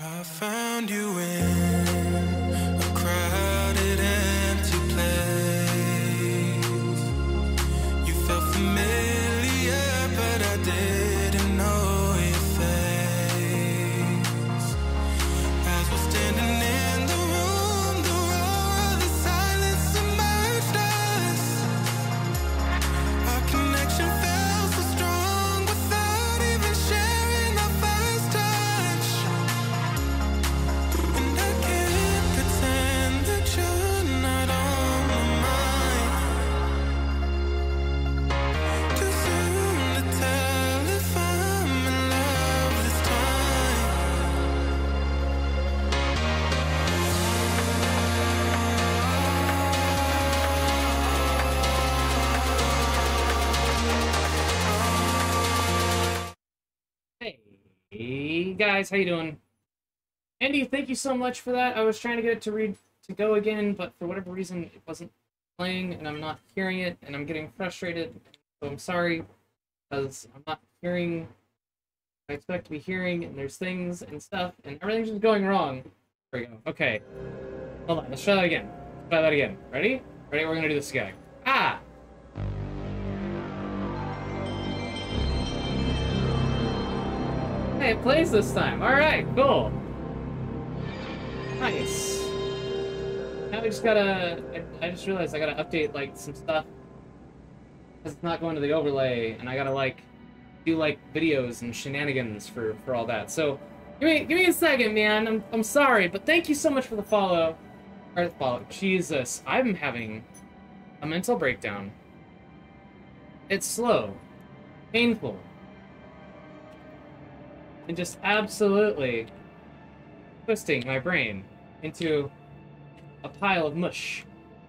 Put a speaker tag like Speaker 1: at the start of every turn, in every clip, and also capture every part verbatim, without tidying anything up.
Speaker 1: I found you in a crowded, empty place. You felt familiar, but I didn't know your face. As we're standing in the room, the roar of the silence submerged us. Our connection felt so strong without even sharing our first touch. And I can't pretend that you're not on my mind. Too soon to tell if I'm in love this time.
Speaker 2: Hey guys, how you doing? Andy, thank you so much for that. I was trying to get it to read to go again, but for whatever reason it wasn't playing and I'm not hearing it and I'm getting frustrated. So I'm sorry because I'm not hearing what I expect to be hearing, and there's things and stuff and everything's just going wrong. There we go. Okay. Hold on, let's try that again. Let's try that again. Ready? Ready? We're gonna do this again. Ah! Hey, it plays this time. Alright, cool. Nice. Now we just gotta... I, I just realized I gotta update, like, some stuff. Because it's not going to the overlay, and I gotta, like, do, like, videos and shenanigans for, for all that. So, give me give me a second, man. I'm, I'm sorry, but thank you so much for the follow. Or the follow. Jesus, I'm having a mental breakdown. It's slow. Painful. And just absolutely twisting my brain into a pile of mush.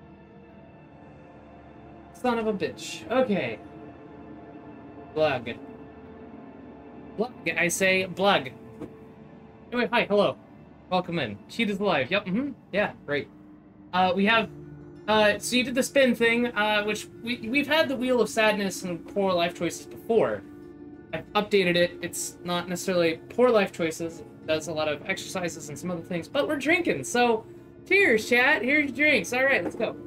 Speaker 2: Son of a bitch. Okay. Blug. Blug. I say blug. Anyway, hi, hello. Welcome in. Cheat is alive. Yep, mm-hmm. Yeah, great. Uh, we have... Uh, so you did the spin thing, uh, which we, we've had the Wheel of Sadness and Poor Life Choices before. I've updated it. It's not necessarily poor life choices. It does a lot of exercises and some other things, but we're drinking, so cheers, chat. Here's your drinks. All right, let's go.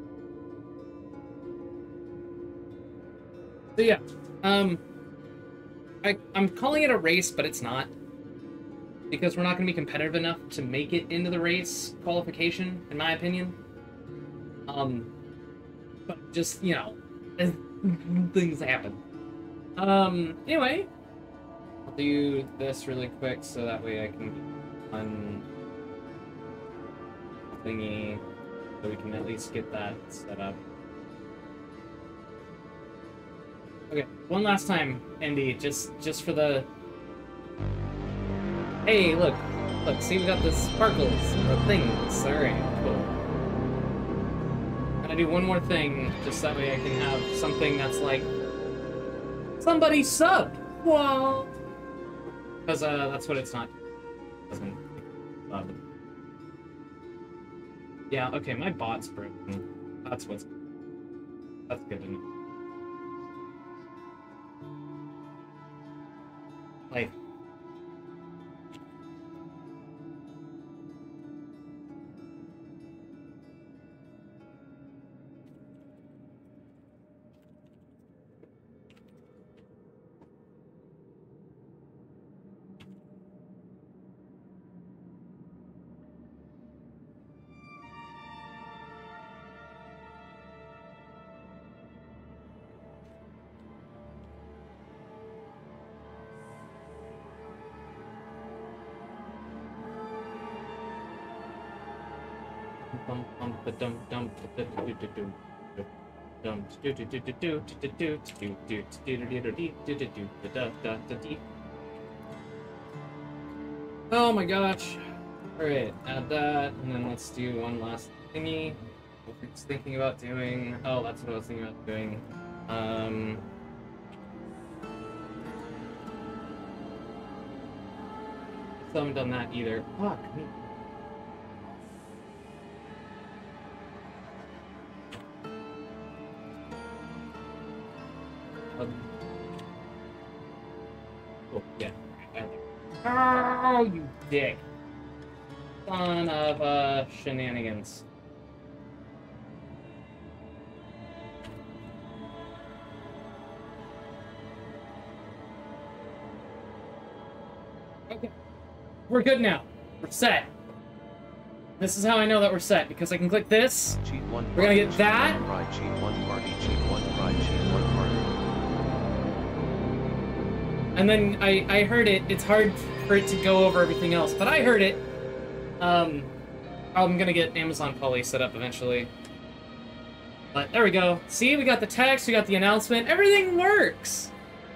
Speaker 2: So yeah, um, I, I'm calling it a race, but it's not, because we're not going to be competitive enough to make it into the race qualification, in my opinion. Um, but just, you know, things happen. Um, anyway, I'll do this really quick so that way I can un thingy, so we can at least get that set up. Okay, one last time, Andy, just just for the... Hey, look, look, see, we got the sparkles, the things. Alright, cool. I'm gonna do one more thing, just that way I can have something that's like... Somebody subbed! Whoa! Because uh, that's what it's not. It doesn't. Um, yeah, okay, my bot's broken. That's what's. That's good to know. Like. Dum dum dum dum dum dum do do do do do do do do do do do do. Oh my gosh! All right, add that, and then let's do one last thingy. What I was thinking about doing. Oh, that's what I was thinking about doing. Um. Still haven't done that either. Fuck. Um, oh, yeah. Oh, you dick. Son of uh, shenanigans. Okay. We're good now. We're set. This is how I know that we're set, because I can click this.
Speaker 3: Cheat one
Speaker 2: We're gonna get
Speaker 3: cheat
Speaker 2: that.
Speaker 3: One right, cheat one party, cheat one right, cheat one party.
Speaker 2: And then I, I heard it. It's hard for it to go over everything else, but I heard it. Um, I'm gonna get Amazon Poly set up eventually. But there we go. See, we got the text, we got the announcement. Everything works.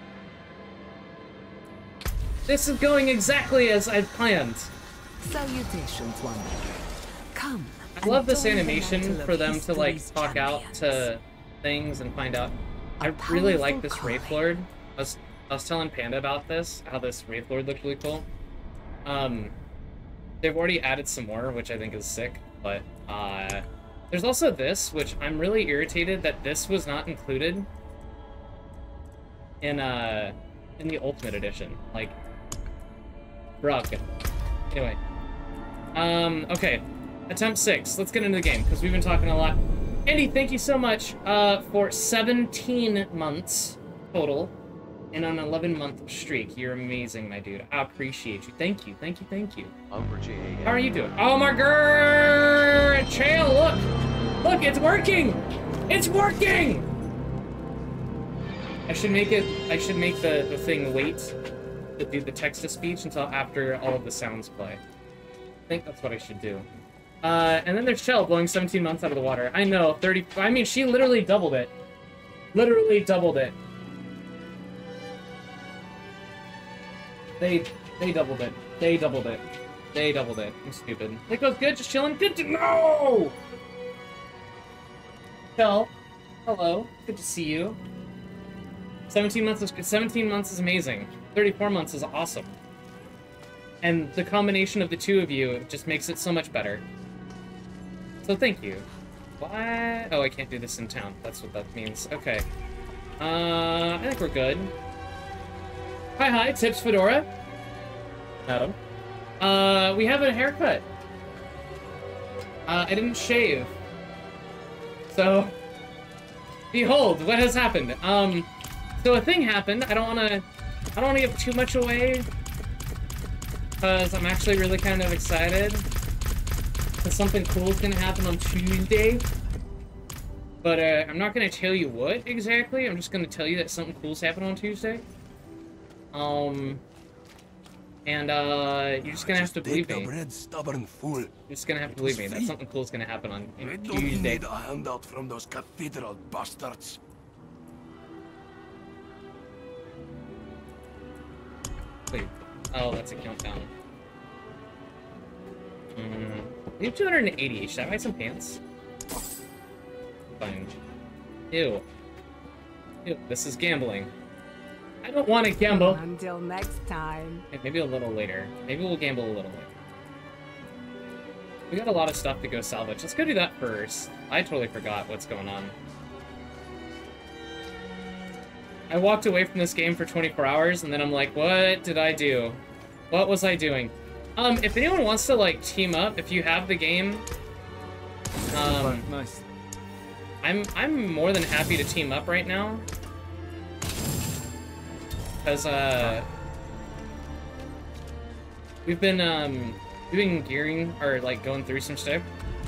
Speaker 2: This is going exactly as I've planned.
Speaker 4: Salutations, Wanderer. Come.
Speaker 2: I love this
Speaker 4: and join the
Speaker 2: animation
Speaker 4: mantle of
Speaker 2: for them to like
Speaker 4: history's
Speaker 2: talk out
Speaker 4: champions.
Speaker 2: to things and find out. I
Speaker 4: A
Speaker 2: really like
Speaker 4: powerful
Speaker 2: this Wraith
Speaker 4: calling.
Speaker 2: Lord. I was, I was telling Panda about this, how this Wraith Lord looked really cool. Um, they've already added some more, which I think is sick, but uh, there's also this, which I'm really irritated that this was not included in uh in the Ultimate Edition. Like, bruh. Anyway, um, okay. Attempt six. Let's get into the game, because we've been talking a lot. Andy, thank you so much uh, for seventeen months total and an eleven month streak. You're amazing, my dude. I appreciate you. Thank you, thank you, thank you.
Speaker 3: Umber J A M.
Speaker 2: How are you doing? Oh my god! Chael, look! Look, it's working! It's working! I should make it, I should make the, the thing wait to do the text-to-speech until after all of the sounds play. I think that's what I should do. Uh, and then there's Shell blowing seventeen months out of the water. I know, thirty... I mean, she literally doubled it. Literally doubled it. They... They doubled it. They doubled it. They doubled it. I'm stupid. It goes good, just chilling. Good to know! Shell, hello. Good to see you. seventeen months is... seventeen months is amazing. thirty-four months is awesome. And the combination of the two of you just makes it so much better. So thank you. What? Oh, I can't do this in town. That's what that means. Okay. Uh, I think we're good. Hi, hi, Tips Fedora. Adam. Uh, we have a haircut. Uh, I didn't shave. So, behold, what has happened. Um, so a thing happened. I don't want to, I don't want to give too much away, because I'm actually really kind of excited. Because something cool is going to happen on Tuesday. But uh, I'm not going to tell you what exactly. I'm just going to tell you that something cool's happening on Tuesday. Um, and uh, you're just going to have to believe me.
Speaker 5: Bread, stubborn fool.
Speaker 2: You're just going to have to believe me that something cool's going to happen on
Speaker 5: We don't
Speaker 2: Tuesday.
Speaker 5: need a handout from those cathedral bastards.
Speaker 2: Wait. Oh, that's a countdown. Mm. We have two hundred eighty. Should I buy some pants? Fine. Ew. Ew, this is gambling. I don't want to gamble.
Speaker 4: Until next time.
Speaker 2: Okay, maybe a little later. Maybe we'll gamble a little later. We got a lot of stuff to go salvage. Let's go do that first. I totally forgot what's going on. I walked away from this game for twenty-four hours, and then I'm like, what did I do? What was I doing? Um, if anyone wants to, like, team up, if you have the game, um,
Speaker 6: nice.
Speaker 2: I'm, I'm more than happy to team up right now. Because, uh, we've been, um, we've been gearing, or, like, going through some stuff.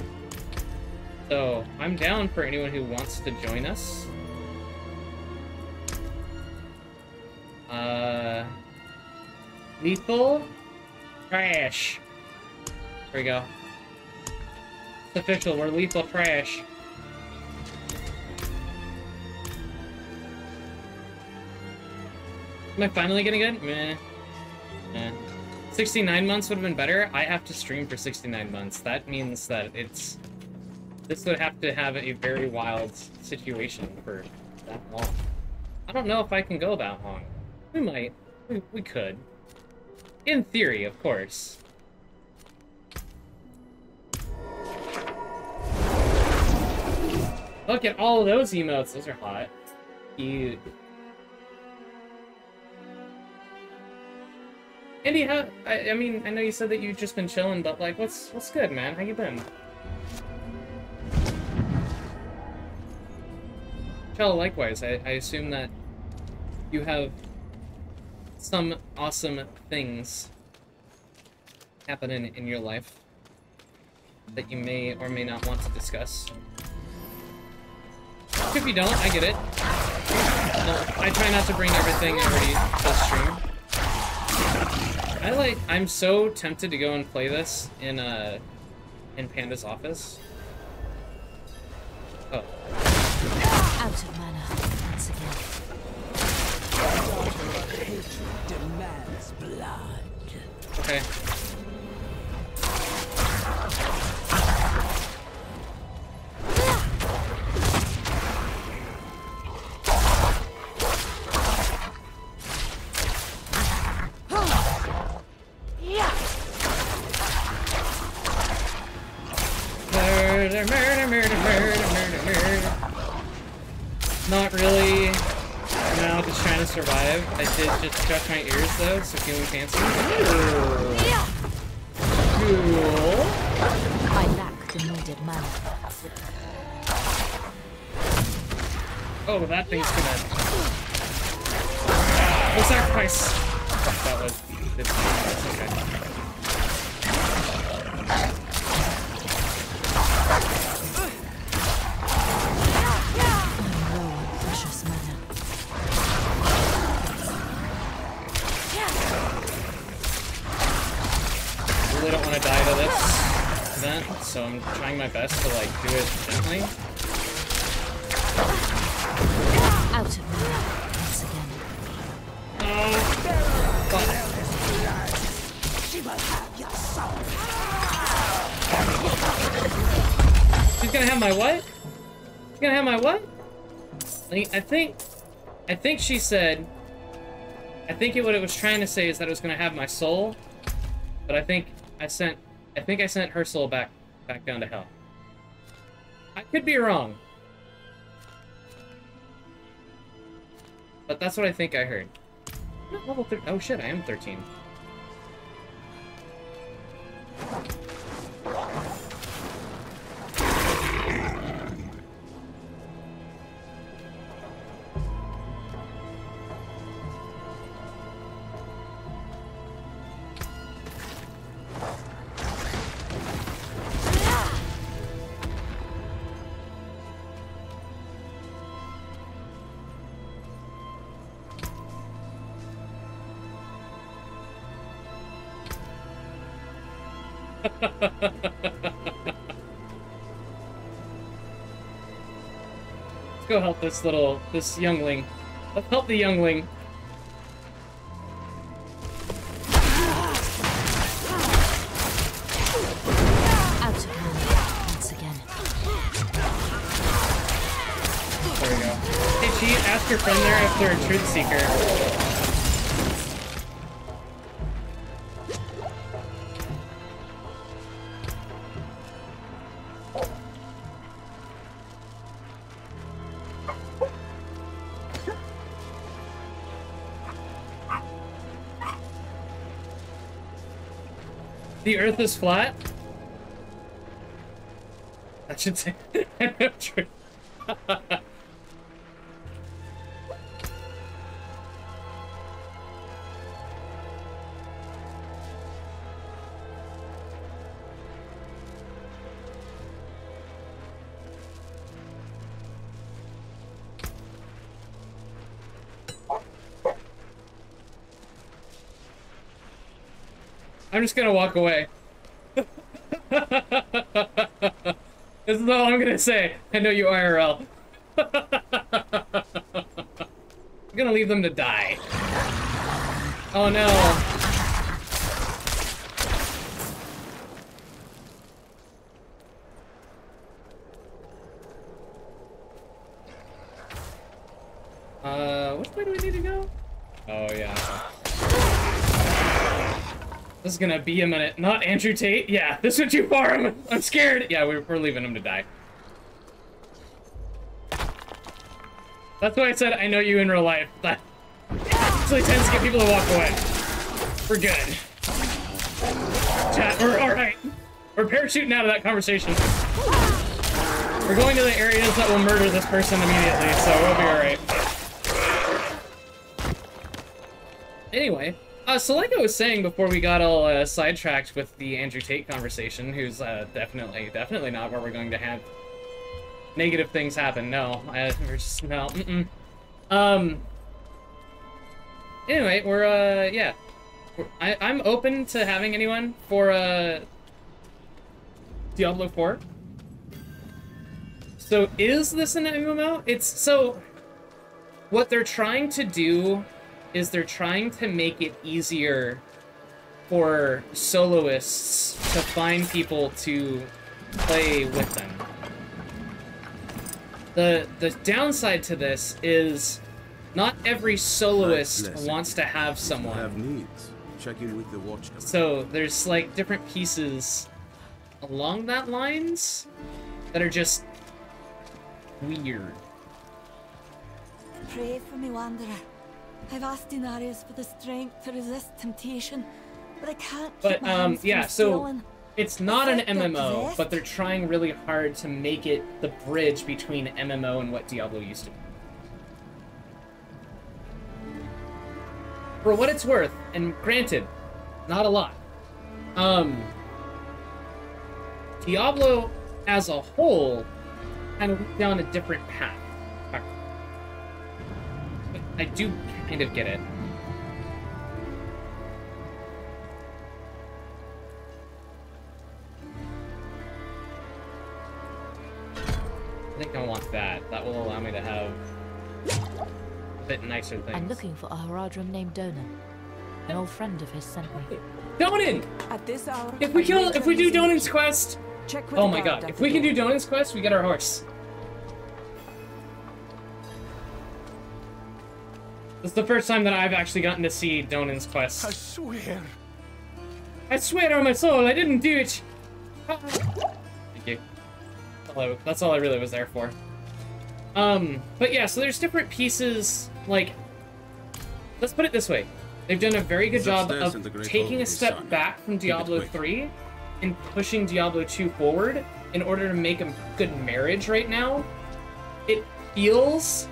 Speaker 2: So, I'm down for anyone who wants to join us. Uh, lethal trash. There we go. It's official. We're lethal trash. Am I finally getting good? Meh. Meh. sixty-nine months would have been better. I have to stream for sixty-nine months. That means that it's... This would have to have a very wild situation for that long. I don't know if I can go that long. We might. We, we could. In theory, of course. Look at all of those emotes. Those are hot. Cute. Andy, how? I, I mean, I know you said that you've just been chilling, but like, what's what's good, man? How you been? Chell, likewise. I, I assume that you have some awesome things happening in your life that you may or may not want to discuss. If you don't, I get it. No, I try not to bring everything already to the stream. I like. I'm so tempted to go and play this in uh in Panda's office. Oh.
Speaker 6: Out of mana once again.
Speaker 4: Hatred demands blood.
Speaker 2: Okay. Murder, murder, murder, murder, murder, murder. Not really. For now, just trying to survive. I did just scratch my ears though, so feeling fancy. Ooh. Cool.
Speaker 6: I lack the needed mana.
Speaker 2: Oh, that thing's gonna. No sacrifice. Oh, that was. It's okay. Really don't want to die to this event, so I'm trying my best to like do it gently.
Speaker 6: Out of mana once again.
Speaker 2: Oh, fuck.
Speaker 4: She will have your soul.
Speaker 2: She's gonna have my what? She's gonna have my what? Like, I think, I think she said. I think it, what it was trying to say is that it was gonna have my soul, but I think I sent, I think I sent her soul back, back down to hell. I could be wrong, but that's what I think I heard. I'm not level thirteen. Oh shit, I am thirteen. Let's go help this little, this youngling. Let's help the youngling.
Speaker 6: Out of mana once again.
Speaker 2: There we go. Hey, Cheat, ask your friend there if they're a truth seeker. The Earth is flat? That should say. True. I'm just gonna walk away. This is all I'm gonna say. I know you I R L. I'm gonna leave them to die. Oh no. Uh, which way do we need to go? Oh yeah. This is gonna be a minute. Not Andrew Tate? Yeah, this went too far. I'm, I'm scared. Yeah, we're, we're leaving him to die. That's why I said I know you in real life. That actually tends to get people to walk away. We're good. Chat, we're alright. We're parachuting out of that conversation. We're going to the areas that will murder this person immediately, so we'll be alright. Anyway, uh, so like I was saying before we got all uh, sidetracked with the Andrew Tate conversation, who's uh, definitely, definitely not where we're going to have negative things happen. No, I, we're just, no, mm-mm. Um, anyway, we're, uh, yeah. We're, I, I'm open to having anyone for, uh, Diablo four. So is this an M M O? It's, so, what they're trying to do is they're trying to make it easier for soloists to find people to play with them. The the downside to this is not every soloist wants to have someone.
Speaker 7: Have needs. Check in with the watch.
Speaker 2: So there's like different pieces along that lines that are just weird.
Speaker 4: Pray for me, Wanderer. I've asked Denarius for the strength to resist temptation, but I can't keep
Speaker 2: But
Speaker 4: my
Speaker 2: um
Speaker 4: hands from
Speaker 2: yeah, so
Speaker 4: stealing.
Speaker 2: it's not an
Speaker 4: Affect
Speaker 2: M M
Speaker 4: their
Speaker 2: O,
Speaker 4: possessed?
Speaker 2: but they're trying really hard to make it the bridge between M M O and what Diablo used to be. For what it's worth, and granted, not a lot, um, Diablo as a whole kind of went down a different path. But I do kind of get it. I think I want that. That will allow me to have a bit nicer things.
Speaker 6: I'm looking for a Haradrim named Donan. An old friend of his sent me.
Speaker 2: Donan!
Speaker 4: At this hour,
Speaker 2: If we
Speaker 4: I
Speaker 2: kill,
Speaker 4: wait
Speaker 2: if we
Speaker 4: on
Speaker 2: do
Speaker 4: his
Speaker 2: Donan's
Speaker 4: entry.
Speaker 2: quest,
Speaker 4: Check with
Speaker 2: oh
Speaker 4: the
Speaker 2: my
Speaker 4: guard
Speaker 2: god!
Speaker 4: at
Speaker 2: If
Speaker 4: the
Speaker 2: we can
Speaker 4: door.
Speaker 2: do Donan's quest, we get our horse. This is the first time that I've actually gotten to see Donan's
Speaker 5: I
Speaker 2: quest.
Speaker 5: swear.
Speaker 2: I swear on my soul, I didn't do it. Thank you. That's all I, that's all I really was there for. Um, but yeah, so there's different pieces. Like, let's put it this way: they've done a very good
Speaker 7: It's
Speaker 2: job
Speaker 7: upstairs in the
Speaker 2: of
Speaker 7: Great
Speaker 2: taking
Speaker 7: Hall,
Speaker 2: a step
Speaker 7: son.
Speaker 2: back from
Speaker 7: Keep it
Speaker 2: Diablo
Speaker 7: quick.
Speaker 2: three and pushing Diablo two forward in order to make a good marriage right now. It feels...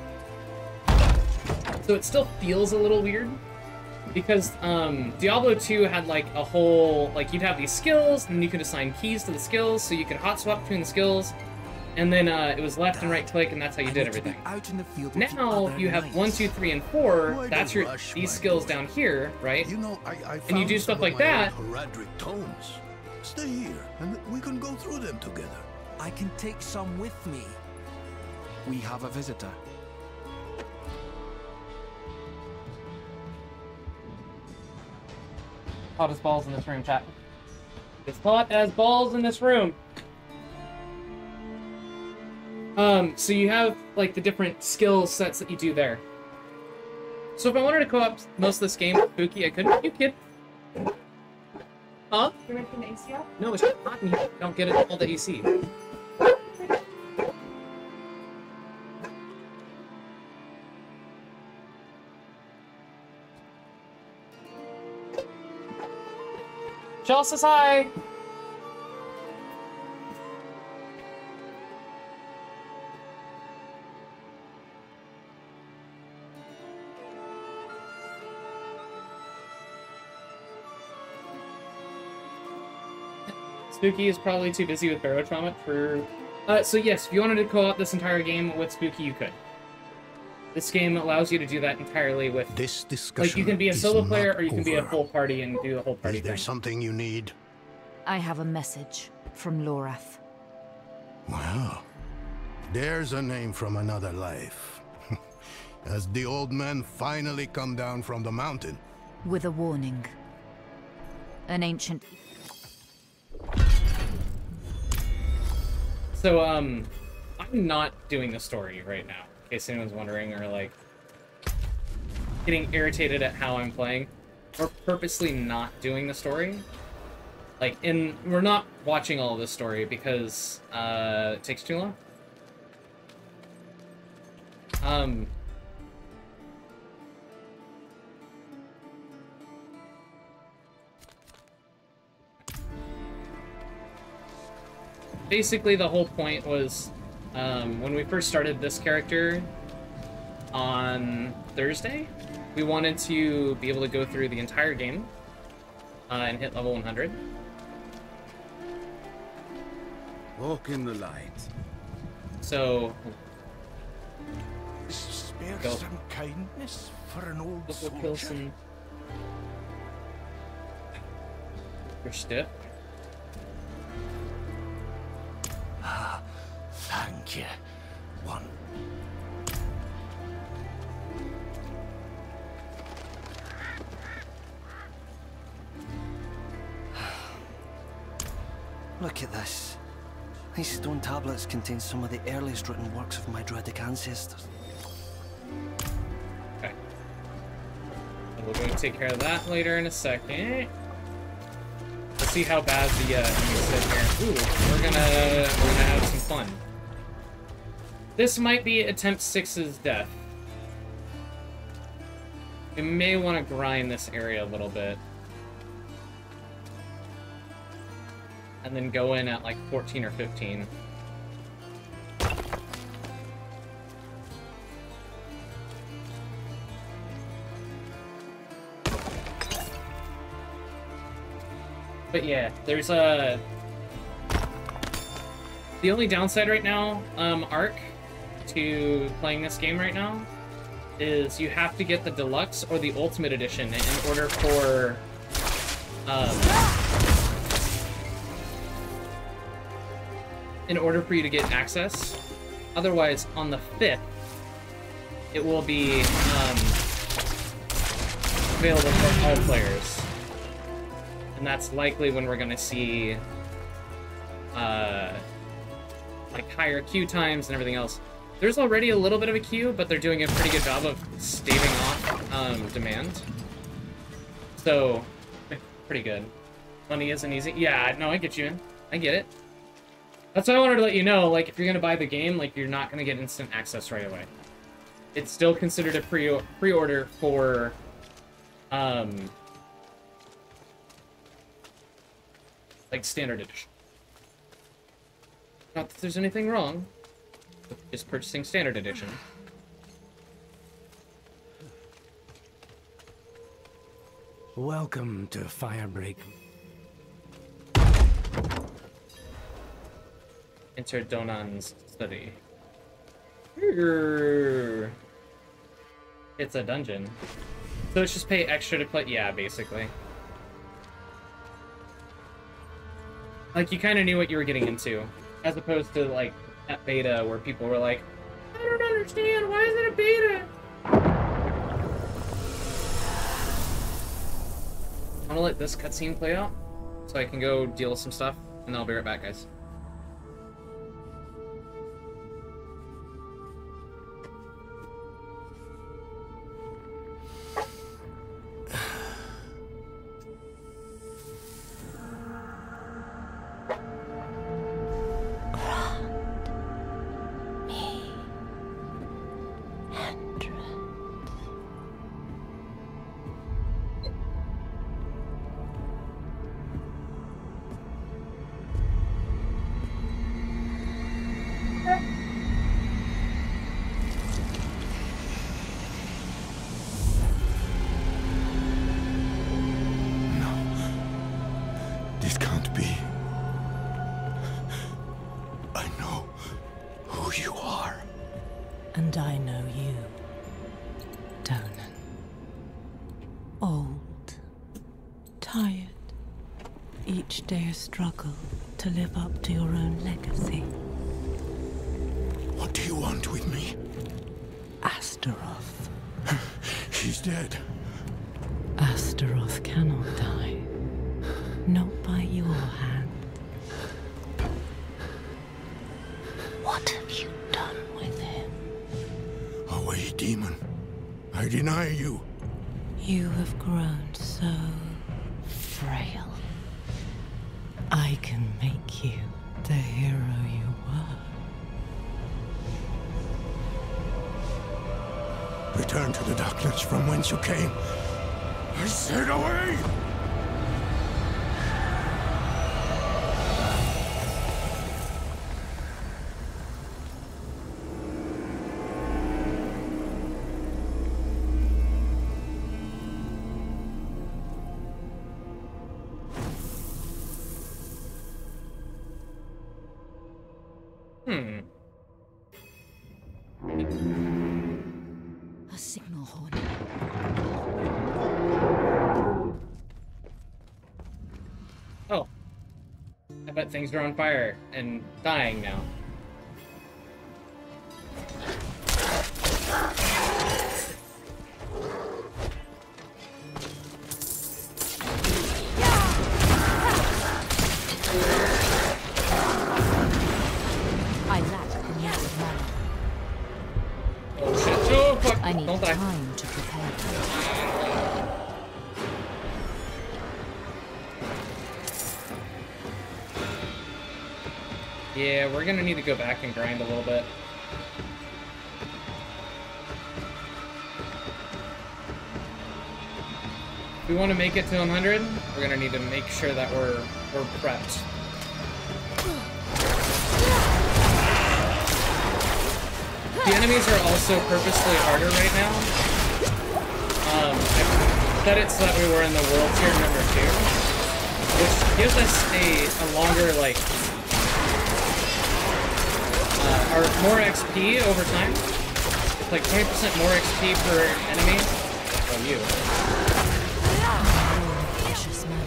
Speaker 2: So it still feels a little weird, because um, Diablo two had like a whole, like you'd have these skills, and you could assign keys to the skills, so you could hot swap between the skills, and then uh, it was left and right click, and that's how you did everything.
Speaker 5: Out in the field with the
Speaker 2: Now
Speaker 5: other
Speaker 2: you have
Speaker 5: knights.
Speaker 2: one, two, three, and four.
Speaker 5: Why
Speaker 2: That's
Speaker 5: the
Speaker 2: your
Speaker 5: rush,
Speaker 2: these
Speaker 5: my
Speaker 2: skills
Speaker 5: boy?
Speaker 2: down here, right?
Speaker 5: You know, I, I
Speaker 2: And you do
Speaker 5: found
Speaker 2: stuff
Speaker 5: some
Speaker 2: like
Speaker 5: of my
Speaker 2: that.
Speaker 5: old Heraldric tomes. Stay here, and we can go through them together.
Speaker 8: I can take some with me. We have a visitor.
Speaker 2: Hot as balls in this room, chat. It's hot as balls in this room. Um, so you have like the different skill sets that you do there. So if I wanted to co-op most of this game with Spooky, I couldn't. You kid? Huh?
Speaker 9: You're making the A C L?
Speaker 2: No, it's just hot in here. You don't get it all the A C. Jill says hi! Spooky is probably too busy with Barrow Trauma for... Uh, so yes, if you wanted to co-op this entire game with Spooky, you could. This game allows you to do that entirely with...
Speaker 5: This discussion
Speaker 2: Like, you can be a
Speaker 5: is
Speaker 2: solo
Speaker 5: not
Speaker 2: player, or you can be a
Speaker 5: over.
Speaker 2: full party and do the whole party
Speaker 5: Is there
Speaker 2: thing.
Speaker 5: something you need?
Speaker 6: I have a message from Lorath.
Speaker 5: Well, there's a name from another life. Has the old man finally come down from the mountain?
Speaker 6: With a warning. An ancient...
Speaker 2: So, um, I'm not doing the story right now, in case anyone's wondering, or, like, getting irritated at how I'm playing. We're purposely not doing the story. Like, in, we're not watching all of this story because, uh, it takes too long. Um... basically the whole point was um, when we first started this character on Thursday, we wanted to be able to go through the entire game uh, and hit level one hundred.
Speaker 7: Walk in the light.
Speaker 2: So,
Speaker 9: Spare
Speaker 2: Go.
Speaker 9: some kindness for an old
Speaker 2: we'll
Speaker 9: soldier.
Speaker 2: kill some. You're stiff.
Speaker 9: Ah, thank you. One.
Speaker 8: Look at this. These stone tablets contain some of the earliest written works of my druidic ancestors.
Speaker 2: Okay. And we'll go take care of that later in a second. Let's see how bad the uh, enemies sit here. Ooh, we're gonna we're gonna have some fun. This might be attempt six's death. We may want to grind this area a little bit. And then go in at like fourteen or fifteen. But yeah, there's a... The only downside right now, um, Ark, to playing this game right now, is you have to get the Deluxe or the Ultimate Edition in order for... Um, in order for you to get access. Otherwise, on the fifth, it will be um, available for all players. And that's likely when we're going to see uh, like higher queue times and everything else. There's already a little bit of a queue, but they're doing a pretty good job of staving off um, demand. So, pretty good. Money isn't easy. Yeah, no, I get you. I get it. That's why I wanted to let you know, like, if you're going to buy the game, like, you're not going to get instant access right away. It's still considered a pre pre-order for, um, like, standard edition. Not that there's anything wrong with just purchasing standard edition.
Speaker 9: Welcome to Firebreak.
Speaker 2: Enter Donan's study. It's a dungeon. So it's just pay extra to play? Yeah, basically. Like, you kind of knew what you were getting into. As opposed to, like, at beta, where people were like, I don't understand, why is it a beta? I'm gonna let this cutscene play out, so I can go deal with some stuff, and I'll be right back, guys.
Speaker 5: This can't be. I know who you are.
Speaker 10: And I know you, Donan. Old, tired, each day a struggle to live up to your own legacy.
Speaker 5: What do you want with me?
Speaker 10: Astaroth.
Speaker 5: She's dead.
Speaker 10: Astaroth cannot die. Not by your hand. What have you done with him?
Speaker 5: Away, demon. I deny you.
Speaker 10: You have grown so frail. I can make you the hero you were.
Speaker 5: Return to the darkness from whence you came. I said away!
Speaker 2: Hmm.
Speaker 4: A signal horn.
Speaker 2: Oh. I bet things are on fire and dying now.
Speaker 6: I lack the needed mana.
Speaker 2: Oh shit. Oh fuck.
Speaker 6: I need
Speaker 2: Don't die.
Speaker 6: time to prepare.
Speaker 2: Yeah, we're gonna need to go back and grind a little bit. If we want to make it to one hundred, we're gonna need to make sure that we're we're prepped. The enemies are also purposely harder right now. Um, I set it so that we were in the world tier number two, which gives us a, a longer, like, uh, or more X P over time. It's like twenty percent more X P per enemy. Oh, you.
Speaker 6: Precious mana.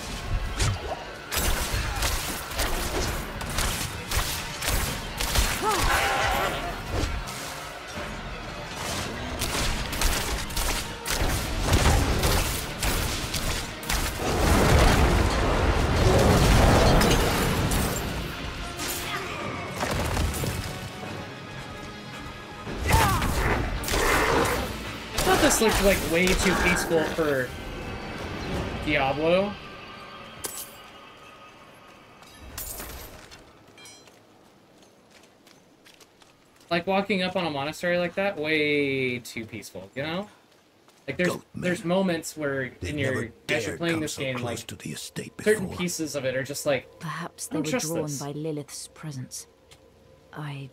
Speaker 2: This looks like way too peaceful for Diablo. Like walking up on a monastery like that, way too peaceful, you know? Like there's there's moments where
Speaker 5: They
Speaker 2: in your
Speaker 5: never
Speaker 2: as you're
Speaker 5: dared
Speaker 2: playing
Speaker 5: come
Speaker 2: this
Speaker 5: so
Speaker 2: game,
Speaker 5: close
Speaker 2: like
Speaker 5: to the estate
Speaker 2: certain
Speaker 5: before.
Speaker 2: pieces of it are just like
Speaker 6: Perhaps
Speaker 2: I
Speaker 6: they
Speaker 2: don't
Speaker 6: were
Speaker 2: trust
Speaker 6: drawn
Speaker 2: this.
Speaker 6: by Lilith's presence. I...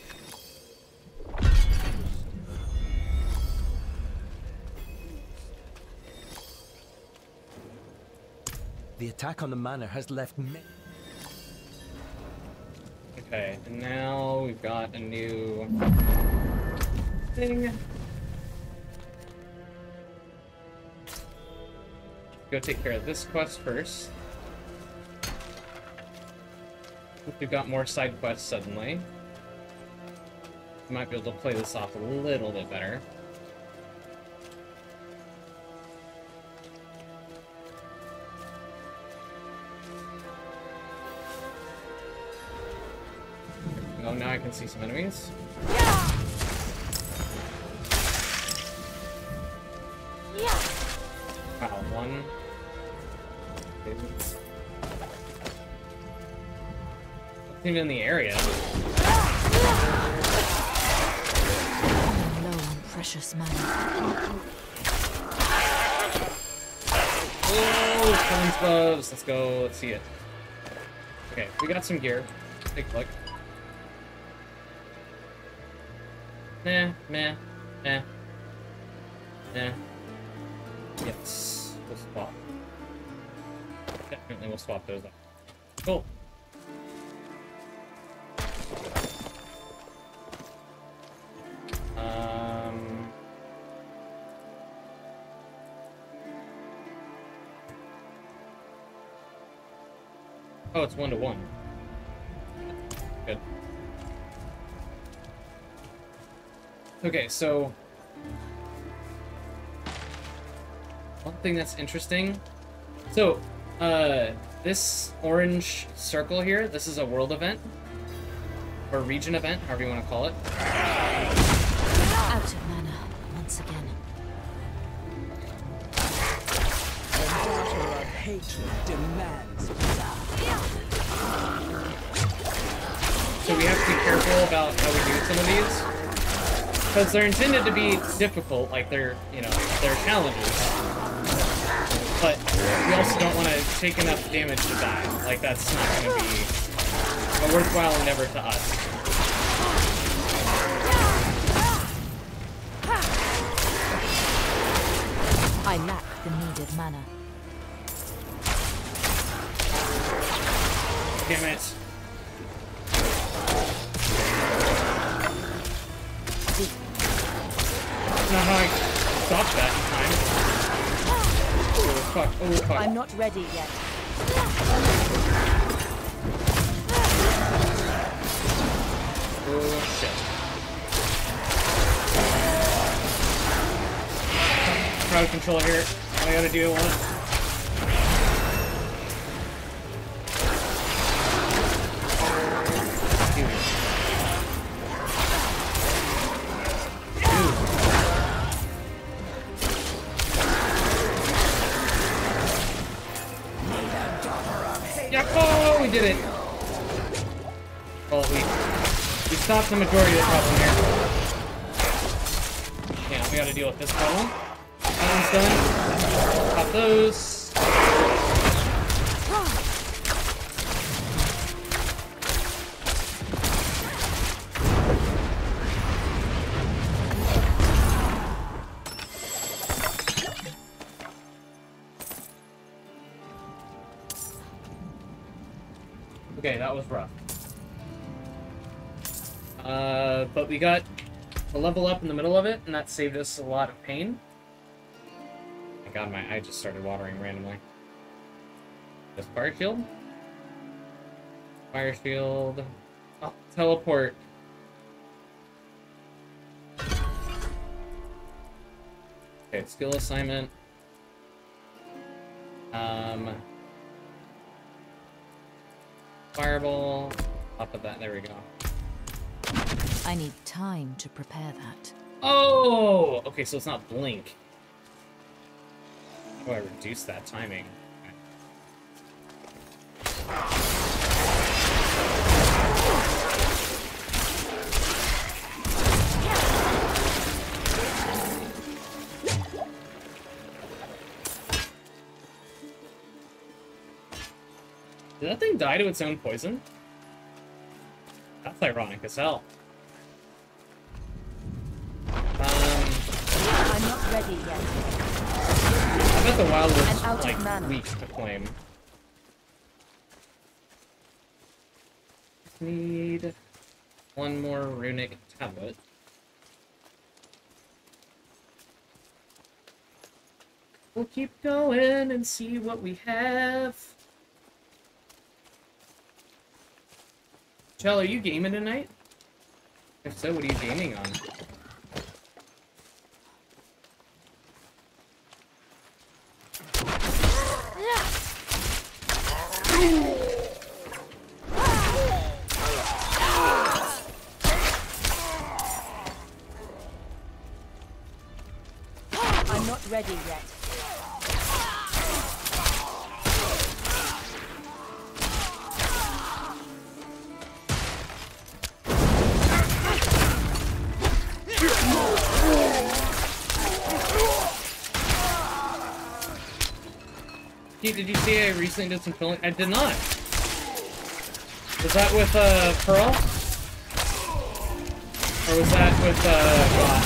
Speaker 9: The attack on the manor has left me.
Speaker 2: Okay, and now we've got a new thing. Go take care of this quest first. We've got more side quests suddenly. We might be able to play this off a little bit better. Oh, now I can see some enemies. Wow, one. Two. Even in the area.
Speaker 6: I'm low on precious mana.
Speaker 2: Oh, Colin's gloves. Let's go. Let's see it. Okay, we got some gear. Let's take a look. Meh, meh, meh, meh. Yes, we'll swap. Definitely we'll swap those up. Cool. Um... Oh, it's one to one. Good. Okay, so one thing that's interesting. So, uh, this orange circle here, this is a world event or region event, however you want to call it.
Speaker 6: Out of mana once again.
Speaker 9: The daughter of hatred demands
Speaker 2: So we have to be careful about how we do some of these. Because they're intended to be difficult, like they're, you know, they're challenges. But we also don't want to take enough damage to die. Like, that's not going to be a worthwhile endeavor to us.
Speaker 6: I lack the needed mana.
Speaker 2: Damn it. don't know how I stopped that in time. Oh fuck, oh fuck.
Speaker 11: I'm not ready yet.
Speaker 2: Oh shit. Crowd control here. All I gotta do one. Yeah, oh, we did it. Well, we we stopped the majority of the problem here. Yeah, we gotta deal with this problem. That one's done. Pop those. Okay, that was rough. Uh, but we got a level up in the middle of it, and that saved us a lot of pain. My god, my eye just started watering randomly. This fire shield? Fire shield. Oh, teleport. Okay, skill assignment. Um... Fireball. Up of that. There we go.
Speaker 6: I need time to prepare that.
Speaker 2: Oh! Okay, so it's not blink. How do I reduce that timing? Did that thing die to its own poison? That's ironic as hell. Um,
Speaker 11: I'm not ready yet.
Speaker 2: I bet the wild was
Speaker 11: out of
Speaker 2: like
Speaker 11: mana.
Speaker 2: weak to flame. Need one more runic tablet. We'll keep going and see what we have. Chell, are you gaming tonight? If so, what are you gaming on?
Speaker 11: I'm not ready yet.
Speaker 2: Hey, did you see I recently did some filming? I did not. Was that with uh, Pearl? Or was that with uh, God?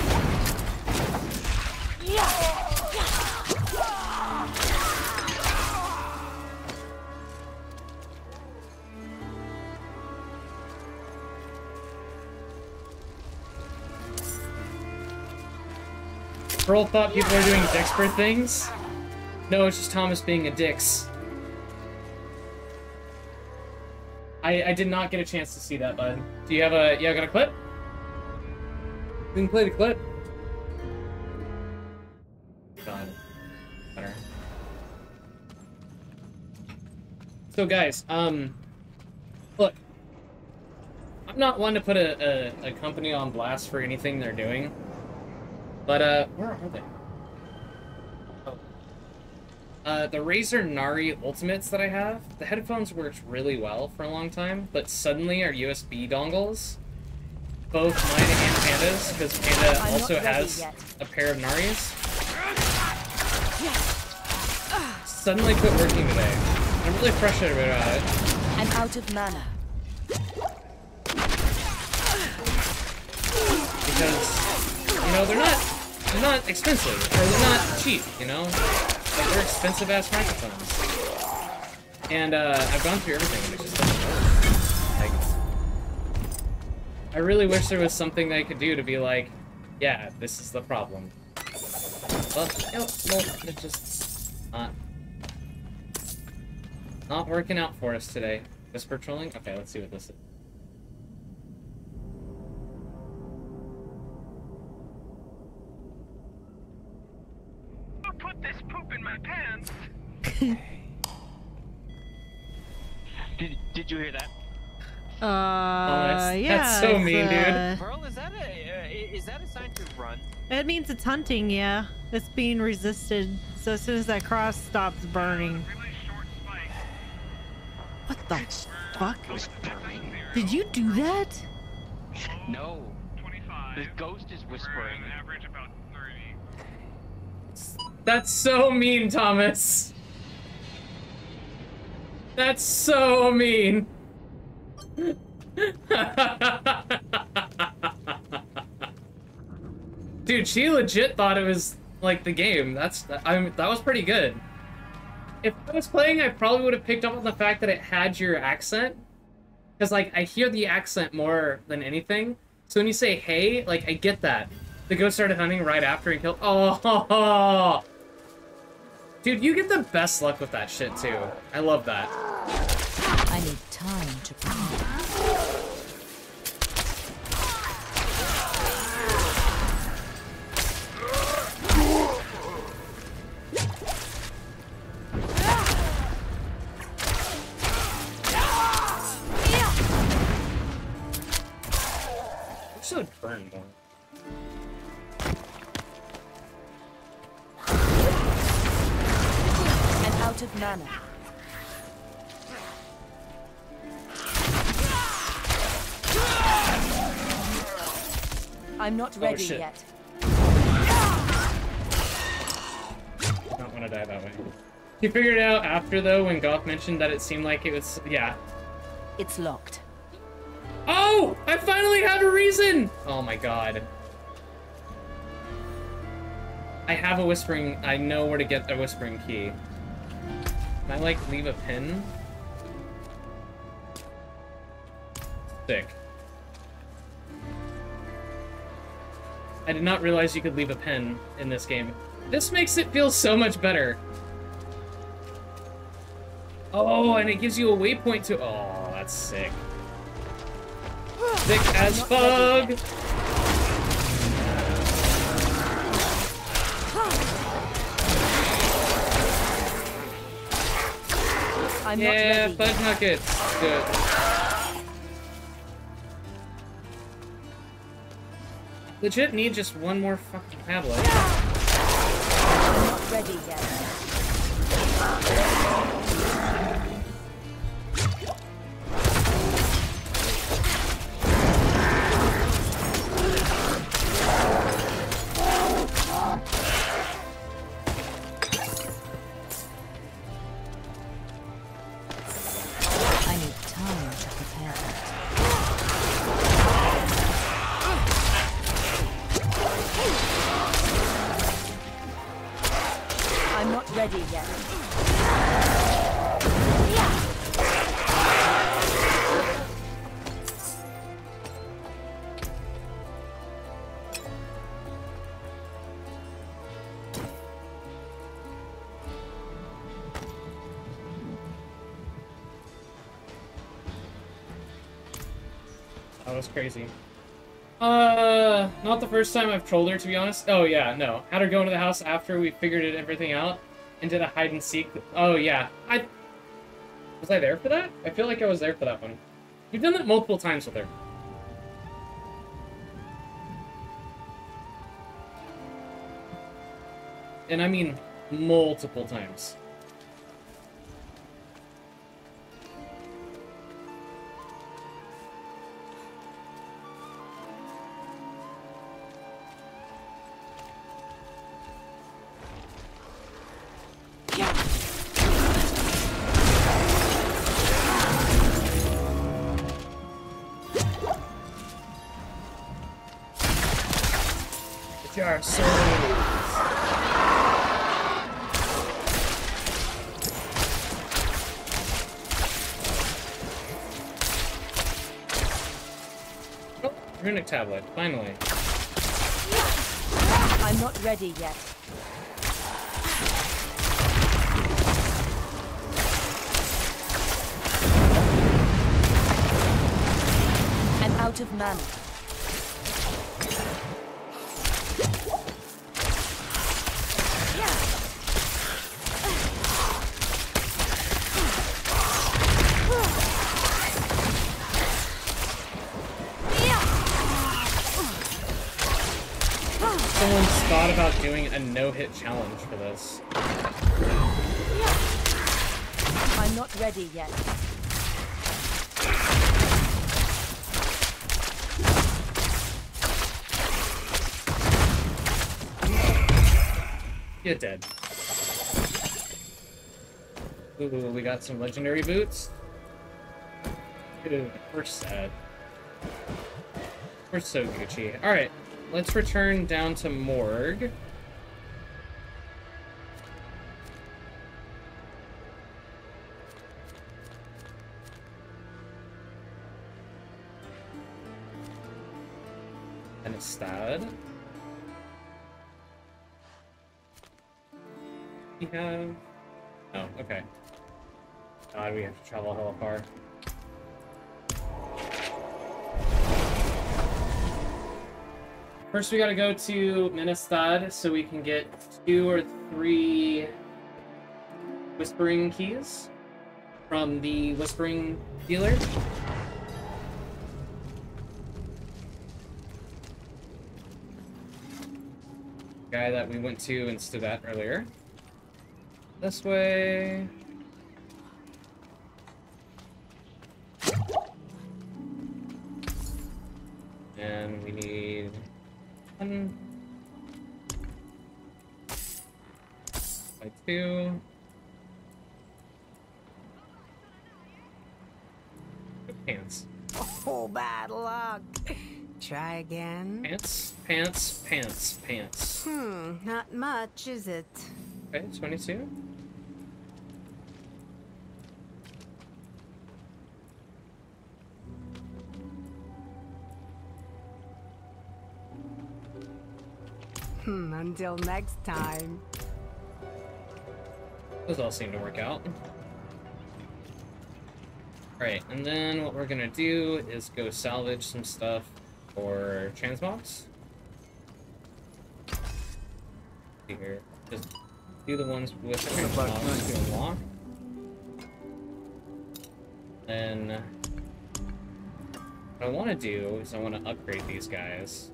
Speaker 2: Pearl thought people were doing Dexter things. No, it's just Thomas being a dicks. I I did not get a chance to see that, bud. Do you have a yeah? Got a clip? We can play the clip. Done. Better. So guys, um, look, I'm not one to put a, a a company on blast for anything they're doing, but uh, where are they? Uh, the Razer Nari Ultimates that I have, the headphones worked really well for a long time, but suddenly our U S B dongles, both mine and Panda's, because Panda
Speaker 11: I'm
Speaker 2: also
Speaker 11: not ready
Speaker 2: has
Speaker 11: yet.
Speaker 2: a pair of Nari's, suddenly quit working today. I'm really frustrated about it.
Speaker 11: I'm out of mana.
Speaker 2: Because, you know, they're not, they're not expensive, or they're not cheap, you know? Like, they're expensive-ass microphones. And, uh, I've gone through everything, and it just doesn't work. Like, I really wish there was something they could do to be like, Yeah, this is the problem. Well, no, no, it's just not, not working out for us today. Whisper trolling? Okay, let's see what this is.
Speaker 12: Put this poop in my pants. did Did you hear that?
Speaker 13: Uh,
Speaker 2: oh, that's,
Speaker 13: yeah.
Speaker 2: That's so mean,
Speaker 13: uh,
Speaker 2: dude.
Speaker 12: Pearl, is that a uh, is that a sign to run?
Speaker 13: It means it's hunting, yeah. It's being resisted. So as soon as that cross stops burning. What the fuck? Did you do that?
Speaker 12: No. The ghost is whispering.
Speaker 2: That's so mean, Thomas. That's so mean. Dude, she legit thought it was like the game. That's I mean, that was pretty good. If I was playing, I probably would have picked up on the fact that it had your accent, because like I hear the accent more than anything. So when you say "hey," like I get that. The ghost started hunting right after and killed. Oh, dude, you get the best luck with that shit too. I love that.
Speaker 6: I need time to prepare.
Speaker 2: So burn more.
Speaker 11: And out of mana. I'm not ready
Speaker 2: shit.
Speaker 11: yet.
Speaker 2: Don't want to die that way. You figured it out after though when Goth mentioned that it seemed like it was yeah.
Speaker 11: It's locked.
Speaker 2: Oh! I finally have a reason! Oh my god. I have a whispering... I know where to get a whispering key. Can I, like, leave a pin? Sick. I did not realize you could leave a pin in this game. This makes it feel so much better. Oh, and it gives you a waypoint to... Oh, that's sick. Sick as fuck!
Speaker 11: I'm
Speaker 2: yeah,
Speaker 11: not ready.
Speaker 2: fudge nuggets. Good. Legit need just one more fucking tablet.
Speaker 11: I'm not ready yet. Ready yet.
Speaker 2: That was crazy. Uh, not the first time I've trolled her, to be honest. Oh, yeah, no. Had her go into the house after we figured it, everything out. And did a hide and seek. Oh yeah, I was I there for that? I feel like I was there for that one. You've done that multiple times with her. And I mean multiple times. There are so many ways. Oh, runic tablet, finally.
Speaker 11: I'm not ready yet. I'm out of mana.
Speaker 2: Someone's thought about doing a no-hit challenge for this.
Speaker 11: I'm not ready yet.
Speaker 2: You're dead. Ooh, we got some legendary boots. Dude, we're sad. We're so Gucci. Alright, let's return down to Morgue. And a Stad. We have... Oh, okay. God, we have to travel hella far. First, we gotta go to Menestad so we can get two or three Whispering Keys from the Whispering dealer. Guy that we went to and stood at earlier. This way. And we need one. By two. Pants.
Speaker 14: Oh, bad luck. Try again.
Speaker 2: Pants, pants, pants, pants.
Speaker 14: Hmm, not much, is it?
Speaker 2: Okay, twenty-two.
Speaker 14: Hmm, until next time.
Speaker 2: Those all seem to work out. Alright, and then what we're gonna do is go salvage some stuff for transmogs. Here, just do the ones with the transmogs to unlock. Then what I want to do is I want to upgrade these guys.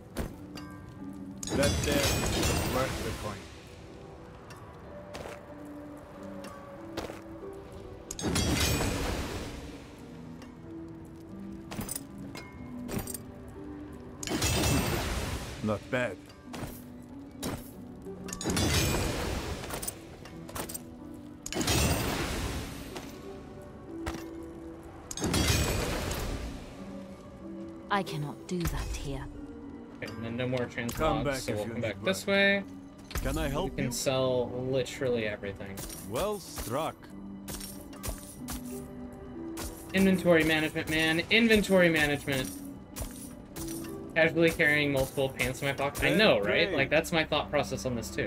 Speaker 7: That's uh, worth the coin. Not bad.
Speaker 6: I cannot do that here.
Speaker 2: Okay, and then no more transmogs,
Speaker 7: Come back
Speaker 2: so
Speaker 7: if
Speaker 2: we'll
Speaker 7: you
Speaker 2: come
Speaker 7: need
Speaker 2: back
Speaker 7: work.
Speaker 2: this way.
Speaker 7: Can I help
Speaker 2: We can
Speaker 7: you?
Speaker 2: sell literally everything.
Speaker 7: Well struck.
Speaker 2: Inventory management, man. Inventory management. Casually carrying multiple pants in my pocket. I know, right?
Speaker 7: Okay.
Speaker 2: Like, that's my thought process on this, too.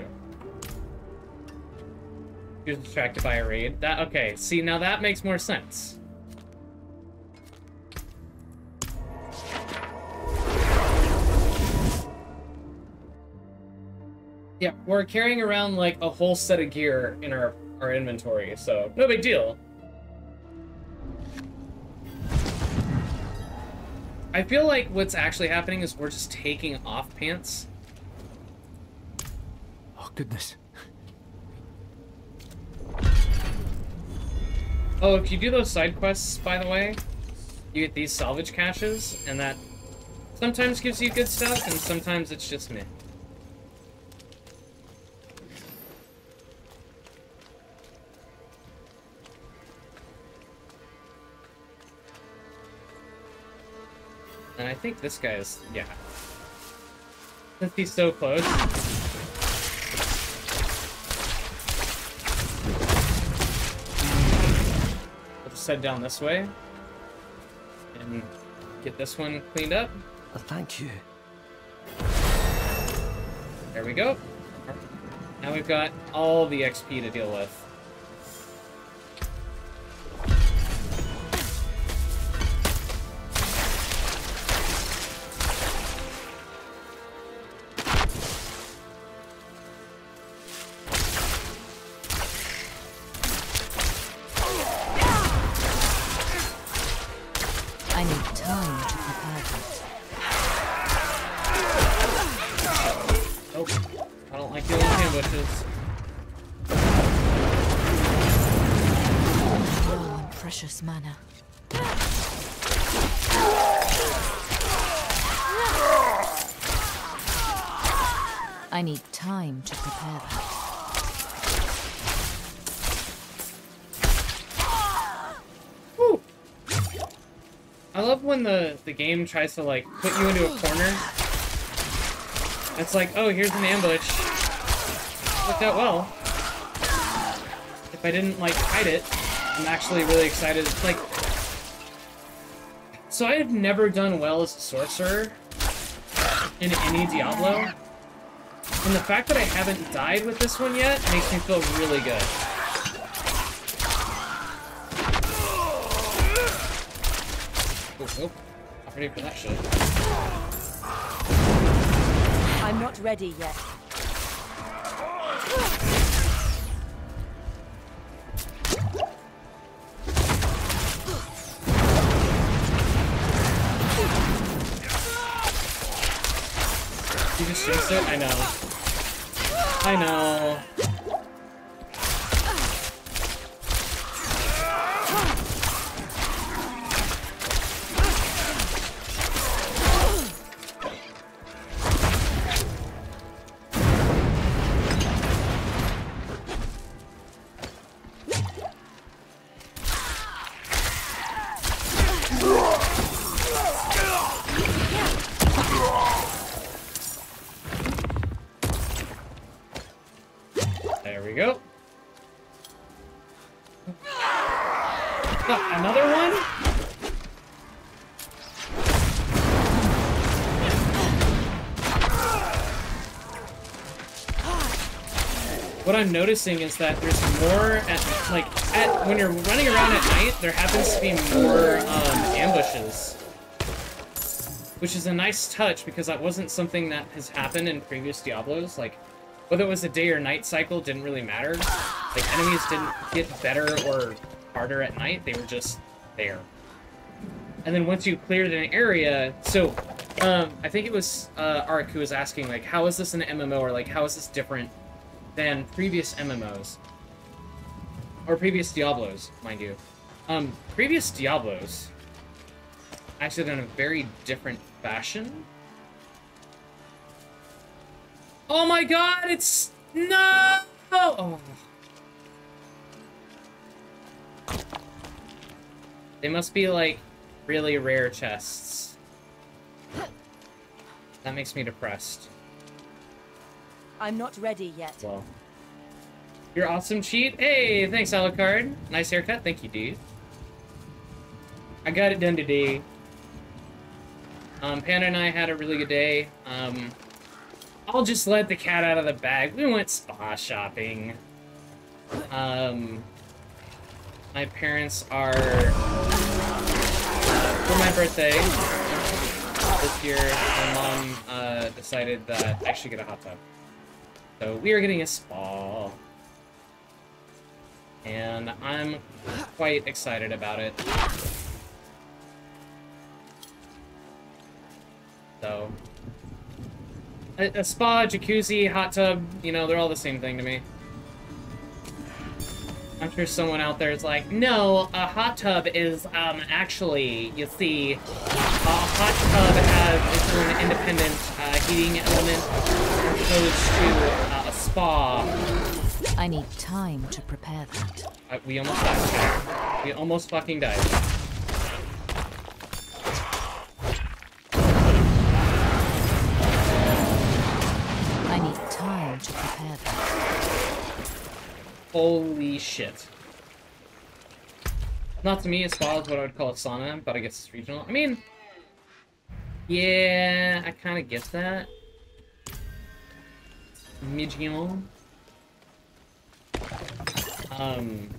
Speaker 2: He was distracted by a raid. That, okay, see, now that makes more sense. Yeah, we're carrying around, like, a whole set of gear in our, our inventory, so no big deal. I feel like what's actually happening is we're just taking off pants.
Speaker 9: Oh, goodness.
Speaker 2: Oh, if you do those side quests, by the way, you get these salvage caches, and that sometimes gives you good stuff, and sometimes it's just meh. And I think this guy is, yeah. Since he's so close. We'll just head down this way. And get this one cleaned up.
Speaker 8: Uh, thank you.
Speaker 2: There we go. Now we've got all the X P to deal with.
Speaker 6: I need time to prepare that.
Speaker 2: Oh, I don't like dealing with ambushes.
Speaker 6: Low on precious mana. I need time to prepare that.
Speaker 2: Woo. I love when the, the game tries to, like, put you into a corner. It's like, oh, here's an ambush. Worked out well. If I didn't, like, hide it, I'm actually really excited. Like, so I have never done well as a sorcerer in any Diablo. And the fact that I haven't died with this one yet makes me feel really good. Oh, oh. I'm ready for that shit.
Speaker 11: I'm not ready yet.
Speaker 2: You just jinxed it? I know. I know. There we go. Oh, another one? What I'm noticing is that there's more at, like, at, when you're running around at night, there happens to be more um, ambushes. Which is a nice touch, because that wasn't something that has happened in previous Diablos. Like, whether it was a day or night cycle didn't really matter. Like, enemies didn't get better or harder at night, they were just there. And then once you cleared an area, so, um, I think it was, uh, Ark who was asking, like, how is this an M M O, or, like, how is this different than previous M M Os? Or previous Diablos, mind you. Um, previous Diablos acted in a very different fashion. Oh my god, it's... No! Oh. They must be, like, really rare chests. That makes me depressed.
Speaker 11: I'm not ready yet.
Speaker 2: Well. You're awesome, Cheat. Hey, thanks, Alucard. Nice haircut. Thank you, dude. I got it done today. Um, Panda and I had a really good day. Um... I'll just let the cat out of the bag. We went spa shopping. Um, my parents are, for my birthday this year, my mom uh, decided that I should get a hot tub. So we are getting a spa. And I'm quite excited about it. So... A, a spa, jacuzzi, hot tub, you know, they're all the same thing to me. I'm sure someone out there is like, no, a hot tub is, um, actually, you see, a hot tub has its own independent uh, heating element opposed to uh, a spa.
Speaker 6: I need time to prepare that.
Speaker 2: Uh, we almost died. We almost fucking died.
Speaker 6: I need time to prepare that.
Speaker 2: Holy shit. Not to me, a spa is what I would call a sauna, but I guess it's regional. I mean, yeah, I kind of get that. Migion. Um,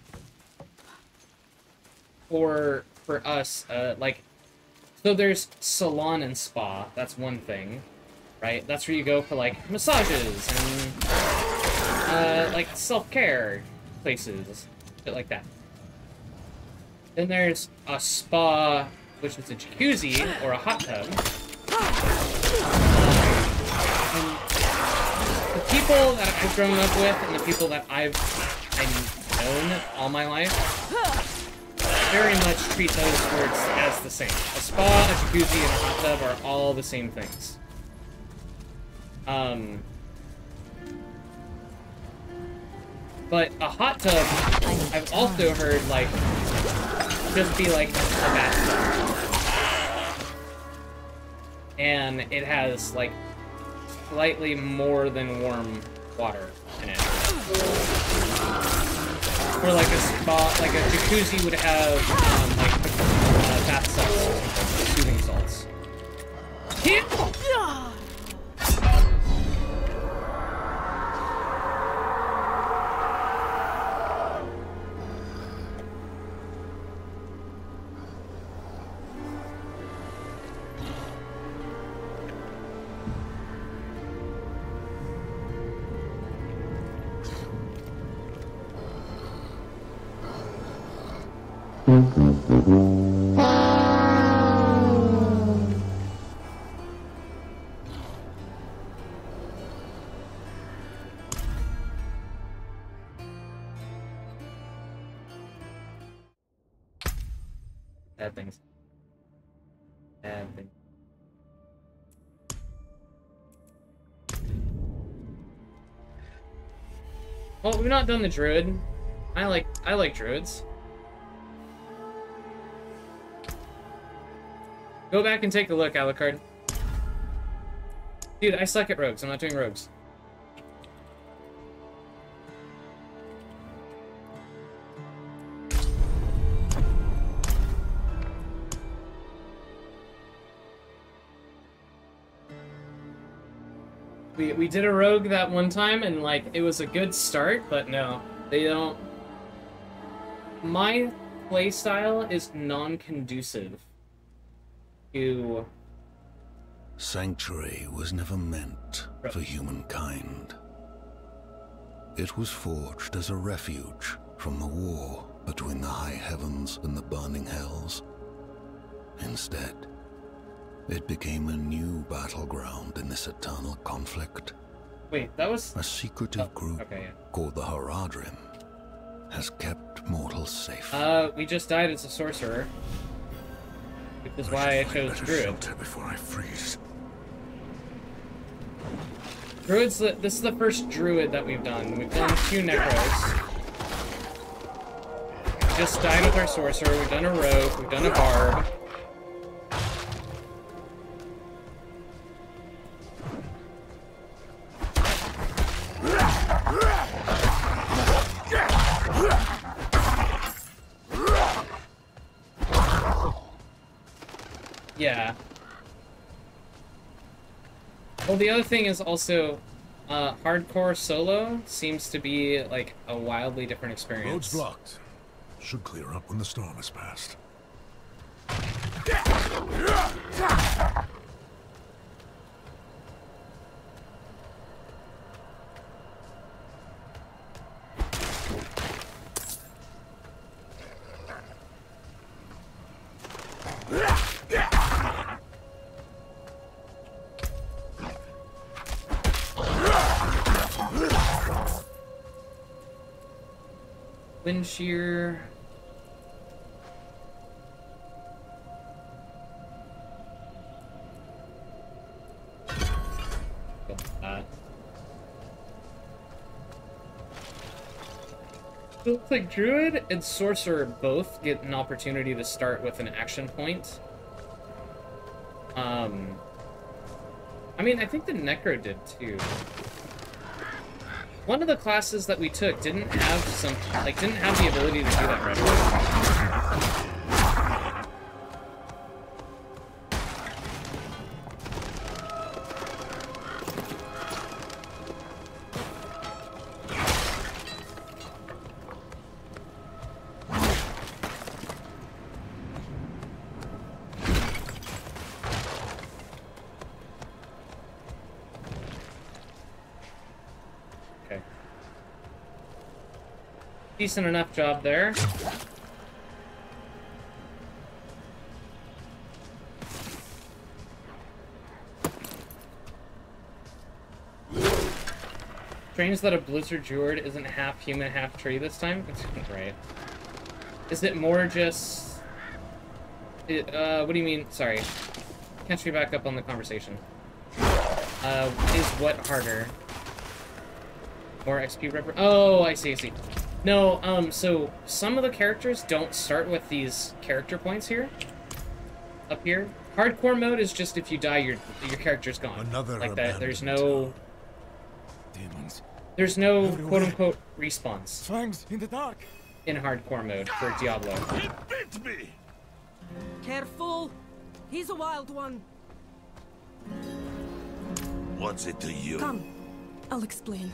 Speaker 2: for for us, uh, like, so there's salon and spa. That's one thing, right? That's where you go for like massages and uh, like self-care places, shit like that. Then there's a spa, which is a jacuzzi or a hot tub. Um, and the people that I've grown up with and the people that I've, I've known all my life very much treat those words as the same. A spa, a jacuzzi, and a hot tub are all the same things. Um, but a hot tub, I've also heard, like, just be like a bathtub. And it has, like, slightly more than warm water in it. Or like a spa, like a jacuzzi would have, um, like, uh, bath salts or something, soothing salts. Bad things. Bad things. Well, we've not done the druid. I like I like druids. Go back and take a look, Alucard. Dude, I suck at rogues. I'm not doing rogues. We, we did a rogue that one time, and, like, it was a good start, but no. They don't... My playstyle is non-conducive to...
Speaker 15: Sanctuary was never meant for humankind. It was forged as a refuge from the war between the high heavens and the burning hells. Instead, it became a new battleground in this eternal conflict.
Speaker 2: Wait, that was...
Speaker 15: A secretive
Speaker 2: oh,
Speaker 15: group
Speaker 2: okay, yeah.
Speaker 15: called the Haradrim has kept mortals safe.
Speaker 2: Uh, we just died as a sorcerer. Which is why I chose Druid.
Speaker 15: Before I freeze.
Speaker 2: Druid's the, this is the first Druid that we've done. We've done two Necros. We just died with our sorcerer. We've done a rogue. We've done a barb. Yeah. Well, the other thing is also, uh, hardcore solo seems to be, like, a wildly different experience.
Speaker 16: Road's blocked. Should clear up when the storm has passed.
Speaker 2: Windshear. Uh, it looks like Druid and Sorcerer both get an opportunity to start with an action point. Um, I mean, I think the Necro did too. One of the classes that we took didn't have some, like, didn't have the ability to do that right away. Decent enough job there. Strange that a Blizzard Druid isn't half human, half tree this time. Right. Is it more just... It, uh, what do you mean? Sorry. Catch me back up on the conversation. Uh, is what harder? More X P rep- Oh, I see, I see. No, um, so some of the characters don't start with these character points here. Up here. Hardcore mode is just if you die, your your character's gone.
Speaker 16: Another
Speaker 2: like that. There's no...
Speaker 16: town. Demons.
Speaker 2: There's no
Speaker 16: Everywhere.
Speaker 2: quote-unquote respawns.
Speaker 16: Fangs in the dark.
Speaker 2: In hardcore mode for Diablo.
Speaker 16: It bit me.
Speaker 17: Careful! He's a wild one.
Speaker 16: What's it to you?
Speaker 4: Come, I'll explain.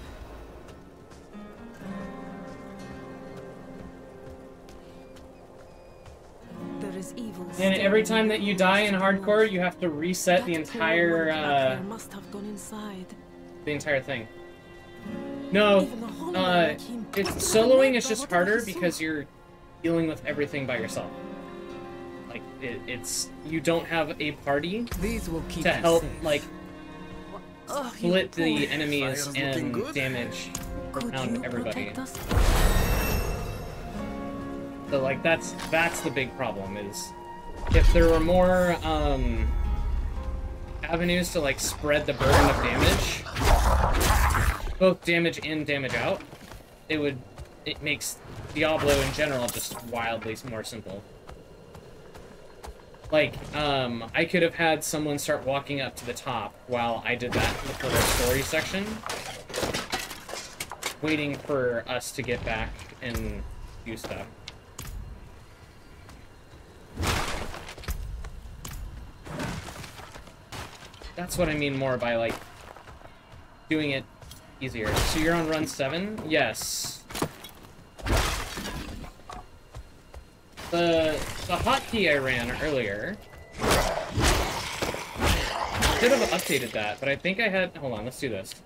Speaker 4: There is evil.
Speaker 2: And every time that you die in hardcore, you have to reset the entire, uh...
Speaker 4: must have gone inside.
Speaker 2: the entire thing. No, uh, it's soloing is just harder because you're dealing with everything by yourself. Like, it, it's, you don't have a party
Speaker 17: These will keep
Speaker 2: to
Speaker 17: you
Speaker 2: help,
Speaker 17: safe.
Speaker 2: like,
Speaker 17: Oh,
Speaker 2: split the
Speaker 17: poor
Speaker 2: enemies
Speaker 17: fire's looking
Speaker 2: and
Speaker 17: good.
Speaker 2: damage
Speaker 4: Could
Speaker 2: around
Speaker 4: you
Speaker 2: everybody.
Speaker 4: protect us?
Speaker 2: So, like, that's, that's the big problem, is if there were more, um, avenues to, like, spread the burden of damage, both damage in, damage out, it would, it makes Diablo in general just wildly more simple. Like, um, I could have had someone start walking up to the top while I did that for the story section, waiting for us to get back and do stuff. That's what I mean more by, like, doing it easier. So you're on run seven? Yes. The, the hotkey I ran earlier... I should have updated that, but I think I had... Hold on, let's do this.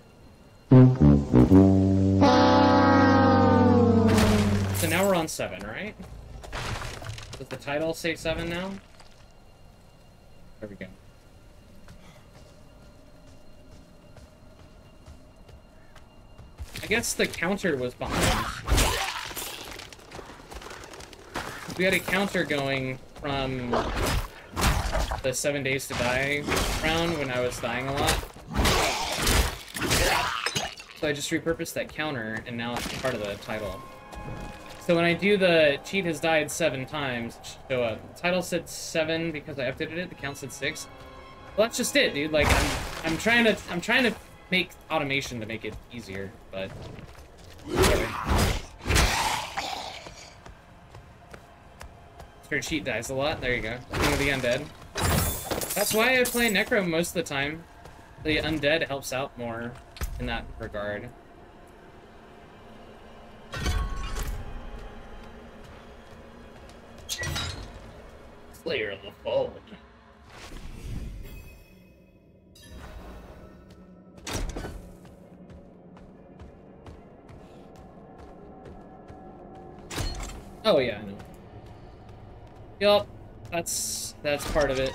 Speaker 2: So now we're on seven, right? Does the title say seven now? There we go. I guess the counter was behind. We had a counter going from the Seven Days to Die round when I was dying a lot. So I just repurposed that counter, and now it's part of the title. So when I do the cheat has died seven times, show up. The title said seven because I updated it. The count said six. Well, that's just it, dude. Like I'm, I'm trying to, I'm trying to make automation to make it easier, but. Anyway. Her cheat dies a lot. There you go. King of the Undead. That's why I play Necro most of the time. The Undead helps out more in that regard. Slayer of the Fallen. Oh yeah, I know. Yup, that's that's part of it.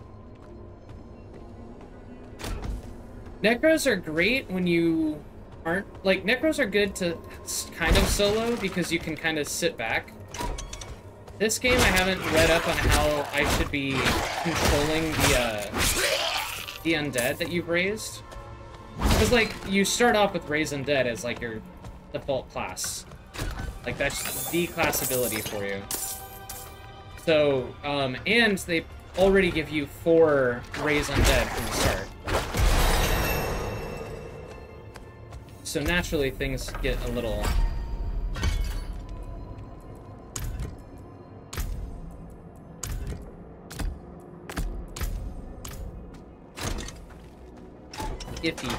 Speaker 2: Necros are great when you aren't like Necros are good to kind of solo because you can kind of sit back. This game I haven't read up on how I should be controlling the uh, the undead that you've raised. Because like you start off with raise undead as like your default class. Like that's the class ability for you. So, um, and they already give you four raise undead from the start. So naturally things get a little... iffy.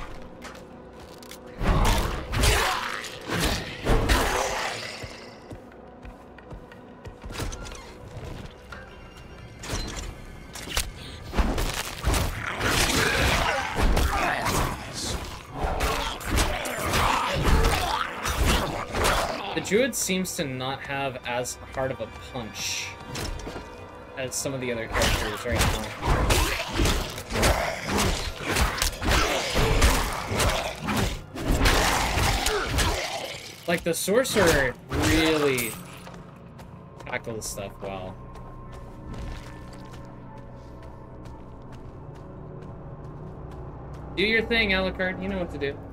Speaker 2: Druid seems to not have as hard of a punch as some of the other characters right now. Like, the Sorcerer really tackles stuff well. Do your thing, Alucard. You know what to do.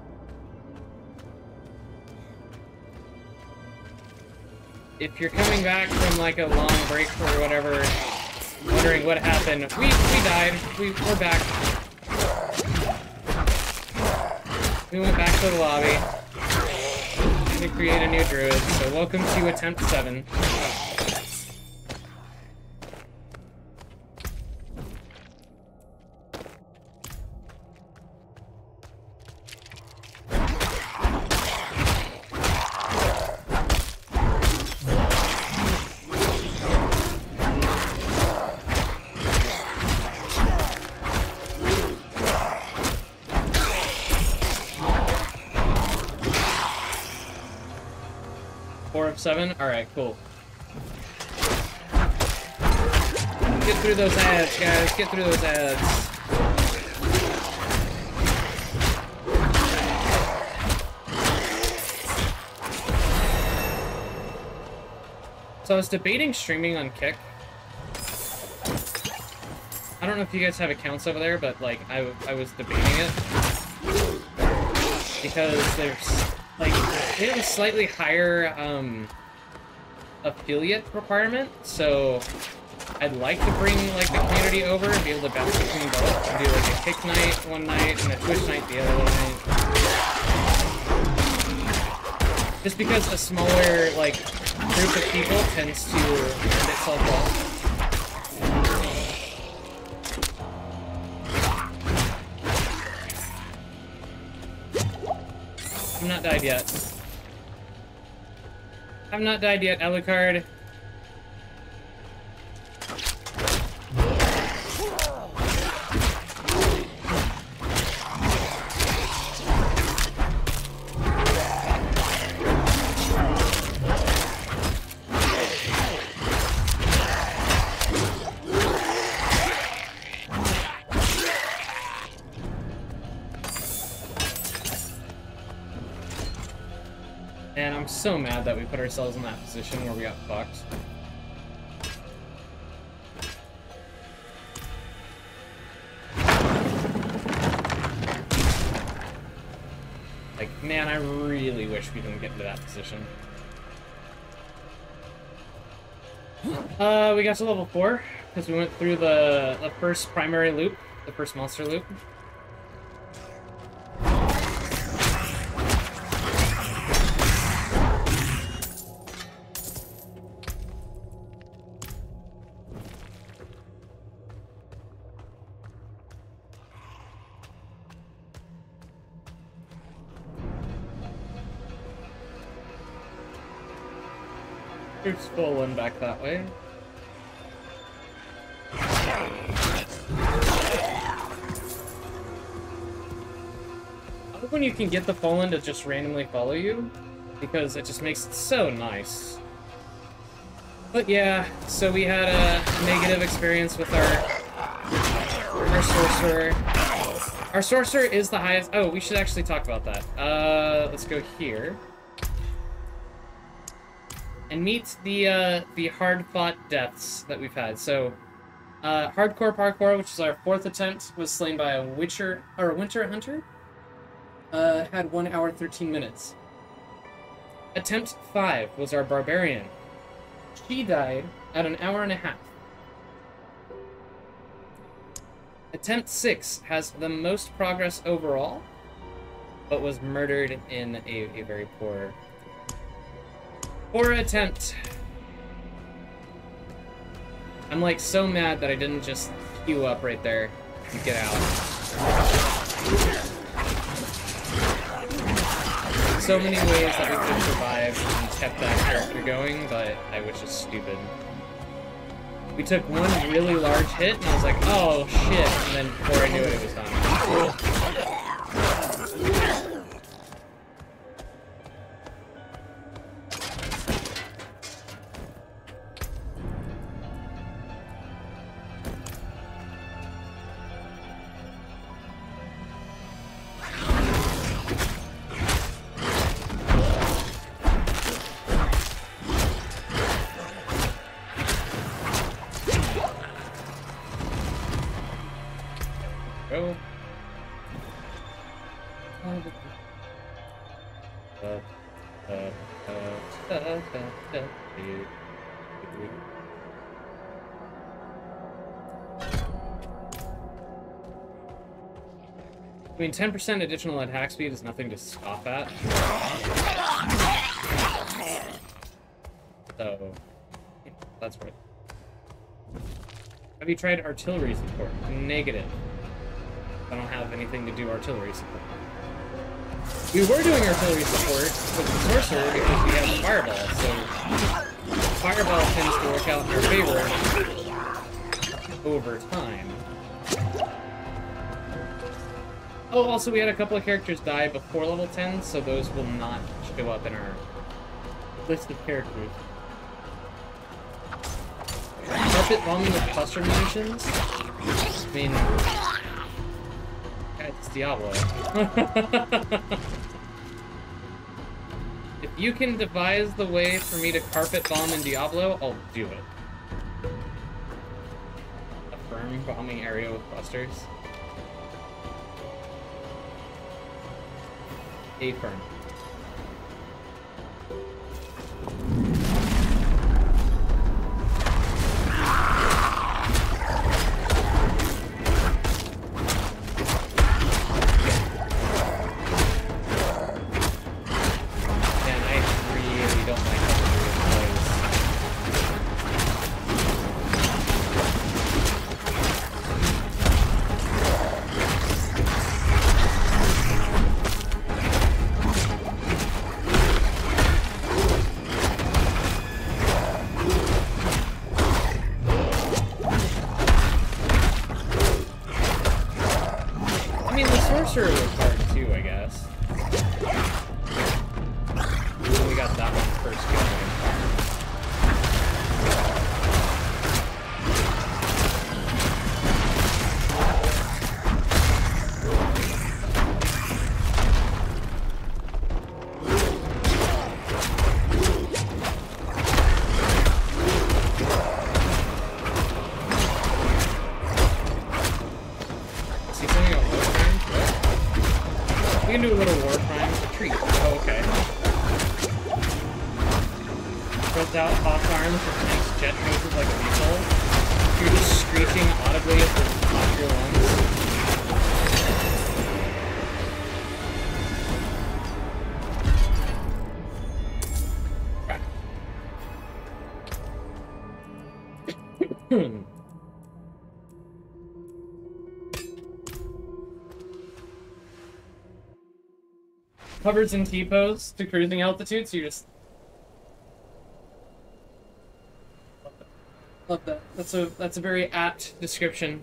Speaker 2: If you're coming back from, like, a long break or whatever, wondering what happened, we, we died. We, we're back. We went back to the lobby to create a new druid, so welcome to attempt seven. Seven? Alright, cool. Get through those ads, guys. Get through those ads. So I was debating streaming on Kick. I don't know if you guys have accounts over there, but like I, I was debating it. Because there's like they have a slightly higher um, affiliate requirement, so I'd like to bring like the community over and be able to bounce between both and do like a Kick night one night and a Twitch night the other night. Just because a smaller like group of people tends to lend itself well. I'm not died yet. I'm not died yet, Alucard. And I'm so mad that we put ourselves in that position where we got fucked. Like, man, I really wish we didn't get into that position. Uh, we got to level four, because we went through the, the first primary loop, the first monster loop. There's full one back that way. I love when you can get the Fallen to just randomly follow you, because it just makes it so nice. But yeah, so we had a negative experience with our our sorcerer. Our sorcerer is the highest. Oh, we should actually talk about that. Uh, let's go here. And meet the uh, the hard-fought deaths that we've had. So, uh, Hardcore Parkour, which is our fourth attempt, was slain by a Witcher or a Winter Hunter. Uh, had one hour thirteen minutes. Attempt five was our Barbarian. She died at an hour and a half. Attempt six has the most progress overall, but was murdered in a, a very poor. Poor attempt. I'm like so mad that I didn't just queue up right there and get out. So many ways that we could have survived and kept that character going, but I was just stupid. We took one really large hit and I was like, oh shit, and then before I knew it, it was done. I mean, ten percent additional attack speed is nothing to scoff at. So, yeah, that's right. Have you tried artillery support? Negative. I don't have anything to do artillery support. We were doing artillery support with the sorcerer because we have the fireball, so fireball tends to work out in our favor over time. Oh, also we had a couple of characters die before level ten, so those will not show up in our list of characters. Carpet bombing with cluster munitions? I mean, it's Diablo. If you can devise the way for me to carpet bomb in Diablo, I'll do it. A firm bombing area with clusters. A firm. Hovers and T-pose to cruising altitude, so you just love that. Love that. That's a that's a very apt description.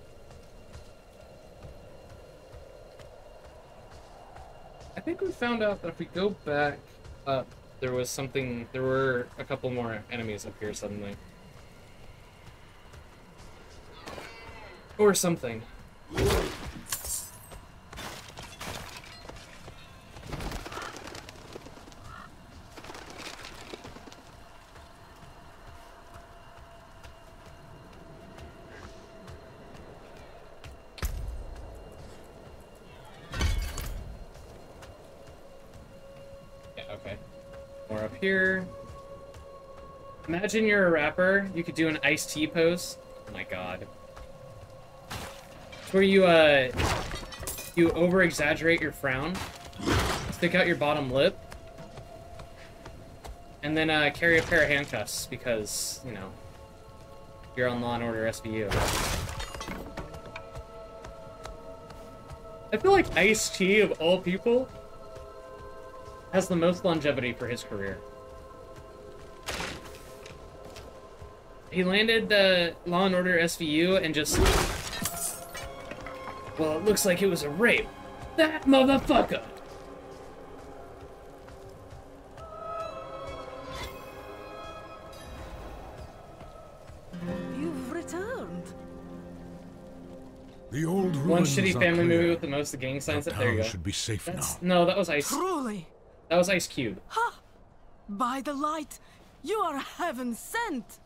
Speaker 2: I think we found out that if we go back up, there was something. There were a couple more enemies up here suddenly, or something. Here. Imagine you're a rapper, you could do an iced tea pose. Oh my god. It's where you uh you over exaggerate your frown, stick out your bottom lip, and then uh carry a pair of handcuffs because, you know, you're on Law and Order S V U. I feel like Ice-T, of all people, has the most longevity for his career. He landed the Law and Order S V U and just... Well, it looks like it was a rape. That motherfucker!
Speaker 17: You've returned.
Speaker 16: The old
Speaker 2: One
Speaker 16: ruins
Speaker 2: shitty
Speaker 16: are
Speaker 2: family
Speaker 16: clear.
Speaker 2: movie with the most gang signs.
Speaker 16: Our
Speaker 2: There you
Speaker 16: town
Speaker 2: go.
Speaker 16: should be safe
Speaker 2: That's,
Speaker 16: now.
Speaker 2: no, that was Ice.
Speaker 17: Truly.
Speaker 2: That was Ice Cube.
Speaker 17: Ha! By the light, you are heaven sent.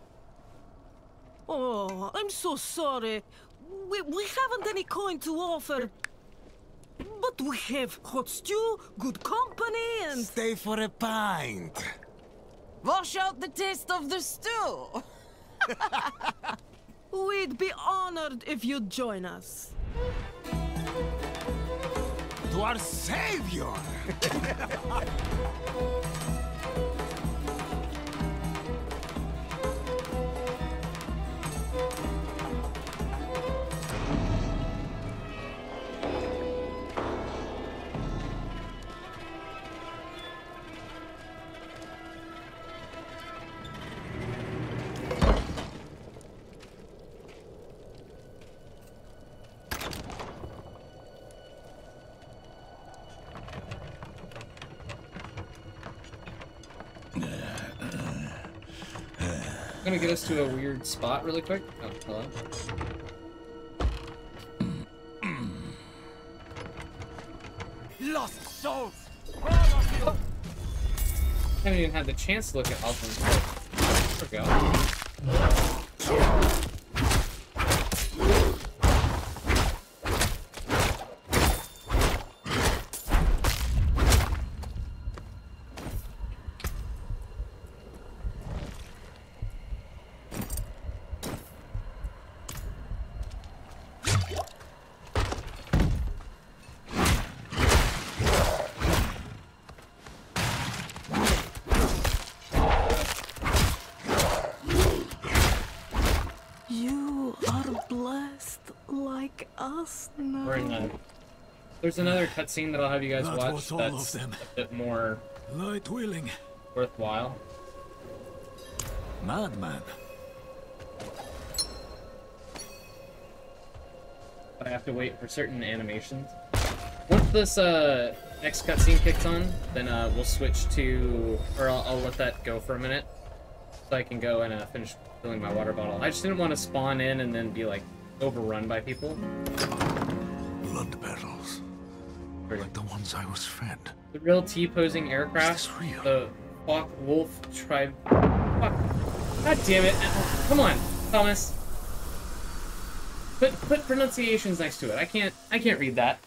Speaker 17: Oh, I'm so sorry. We, we haven't any coin to offer. But we have hot stew, good company, and...
Speaker 18: Stay for a pint.
Speaker 17: Wash out the taste of the stew. We'd be honored if you'd join us.
Speaker 18: to our savior!
Speaker 2: I'm gonna get us to a weird spot really quick. Oh, hello.
Speaker 18: Lost souls!
Speaker 2: I haven't even had the chance to look at Osmond's place. There we go. We're in a, there's another cutscene that I'll have you guys
Speaker 16: That
Speaker 2: watch
Speaker 16: was all
Speaker 2: that's
Speaker 16: of them.
Speaker 2: a bit more
Speaker 16: Light willing.
Speaker 2: worthwhile.
Speaker 16: Madman.
Speaker 2: But I have to wait for certain animations. Once this uh, next cutscene kicks on, then uh, we'll switch to, or I'll, I'll let that go for a minute, so I can go and uh, finish filling my water bottle. I just didn't want to spawn in and then be like overrun by people.
Speaker 16: Blood petals. Like the ones I was fed.
Speaker 2: The real T-posing aircraft. The Focke Wulf tribe. Fuck. God damn it! Come on, Thomas. Put put pronunciations next to it. I can't I can't read that.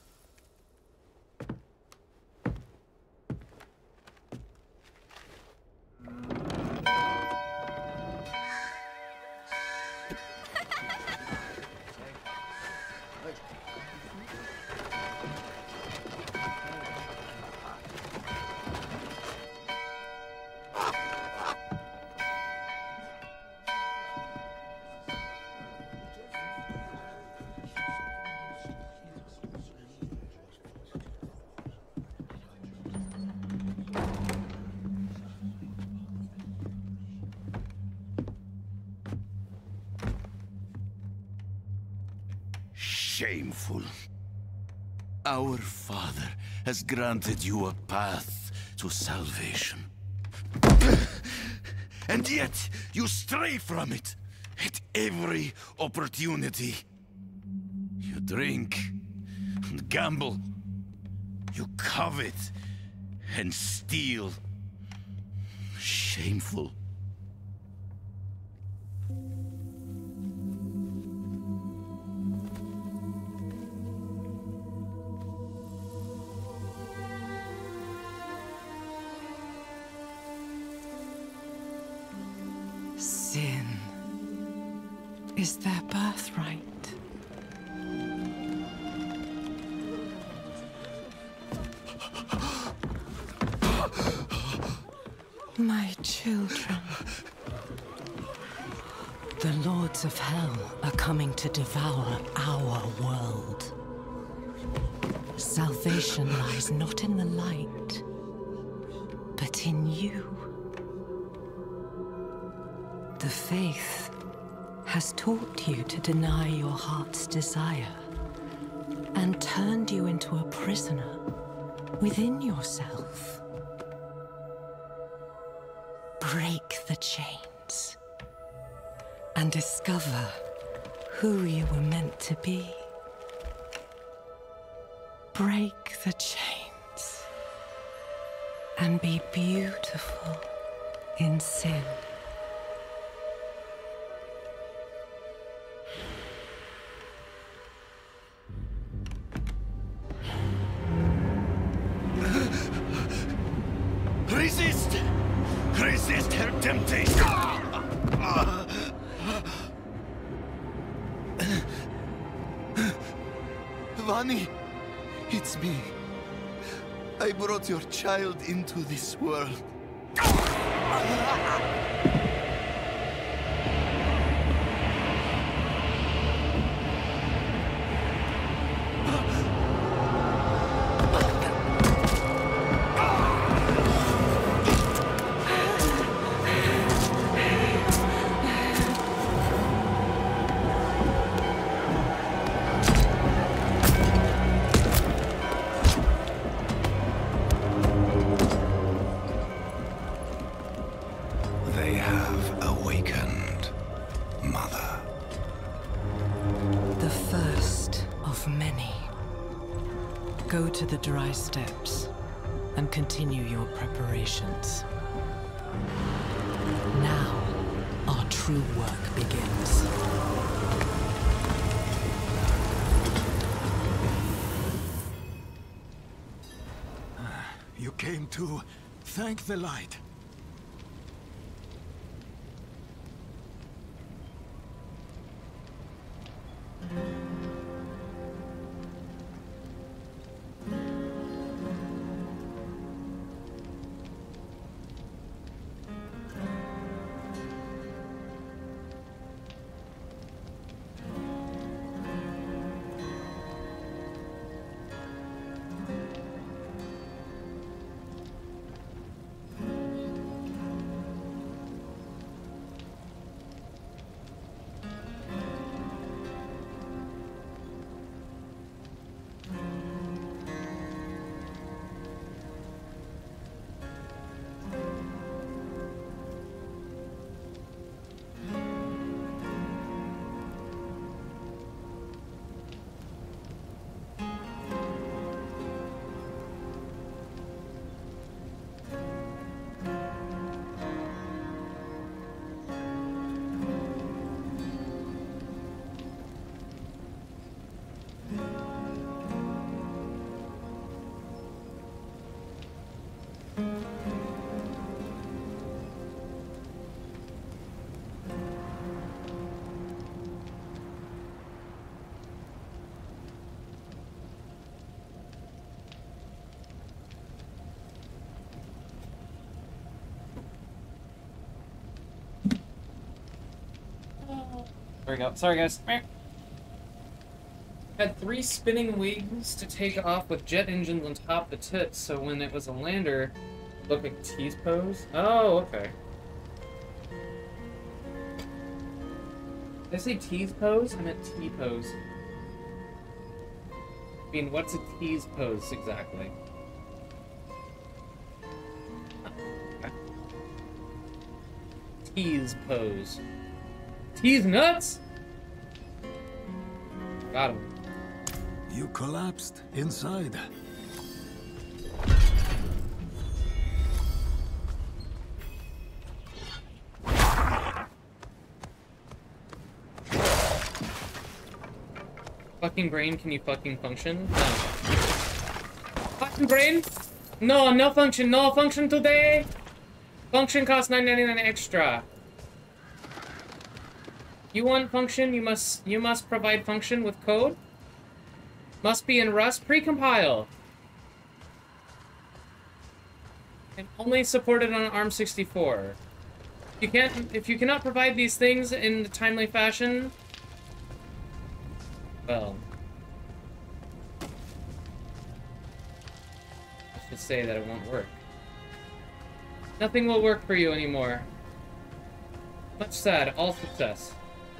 Speaker 18: Shameful. Our Father has granted you a path to salvation. And yet, you stray from it at every opportunity. You drink and gamble. You covet and steal. Shameful.
Speaker 10: Sin is their birthright. My children. The lords of hell are coming to devour our world. Salvation lies not in the light, but in you. The faith has taught you to deny your heart's desire and turned you into a prisoner within yourself. Break the chains and discover who you were meant to be. Break the chains and be beautiful in sin.
Speaker 18: Resist! Resist her temptation! Vani! It's me. I brought your child into this world.
Speaker 15: They have awakened, Mother.
Speaker 10: The first of many. Go to the dry steps and continue your preparations. Now, our true work begins.
Speaker 16: You came to thank the light.
Speaker 2: There we go. Sorry, guys. Had three spinning wings to take off with jet engines on top of the tits, so when it was a lander, it looked like T's pose. Oh, okay. Did I say T's pose? I meant T pose. I mean, what's a T's pose exactly? T's pose. T's nuts? Got him.
Speaker 16: You collapsed inside.
Speaker 2: Fucking brain, can you fucking function? No. Fucking brain? No, no function, no function today! Function costs nine ninety-nine extra. You want function, you must you must provide function with code. Must be in Rust precompile. And only supported on ARM sixty-four. You can't if you cannot provide these things in a timely fashion, well, let's just say that it won't work. Nothing will work for you anymore. Much sad, all success.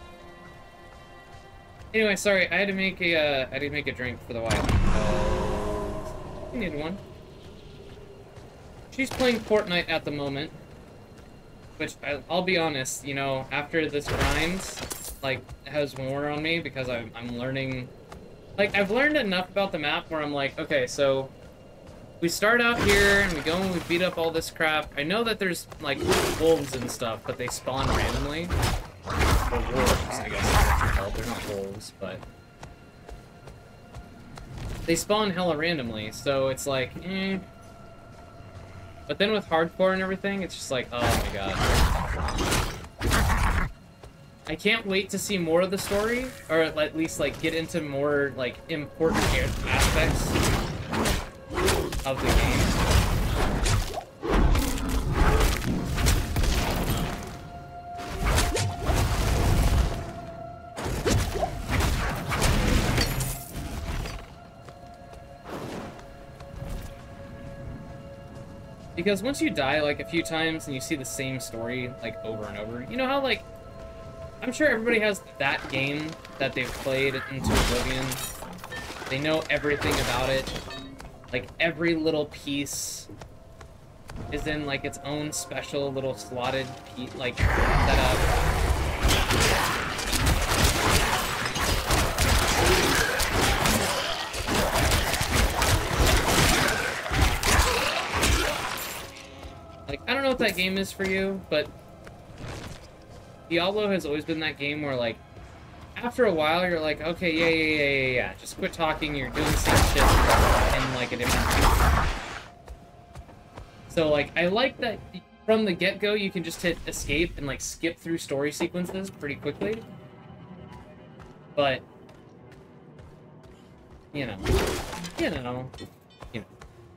Speaker 2: Anyway, sorry, I had to make a, uh, I had to make a drink for the wife. Uh, you need one. She's playing Fortnite at the moment. Which, I, I'll be honest, you know, after this grind, like, has worn on me because I'm, I'm learning... Like, I've learned enough about the map where I'm like, okay, so... We start out here, and we go and we beat up all this crap. I know that there's, like, wolves and stuff, but they spawn randomly. Or wolves, I guess. Well, they're not wolves, but... They spawn hella randomly, so it's like, eh... But then with hardcore and everything, it's just like, oh my god. I can't wait to see more of the story, or at least, like, get into more, like, important aspects of the game. Because once you die like a few times and you see the same story like over and over, you know how like I'm sure everybody has that game that they've played into oblivion. They know everything about it. Like every little piece is in like its own special little slotted piece, like setup. Like, I don't know what that game is for you, but Diablo has always been that game where, like, after a while, you're like, okay, yeah, yeah, yeah, yeah, yeah, just quit talking, you're doing the same shit in, like, a different game. So, like, I like that from the get-go, you can just hit escape and, like, skip through story sequences pretty quickly. But, you know, you know, you know.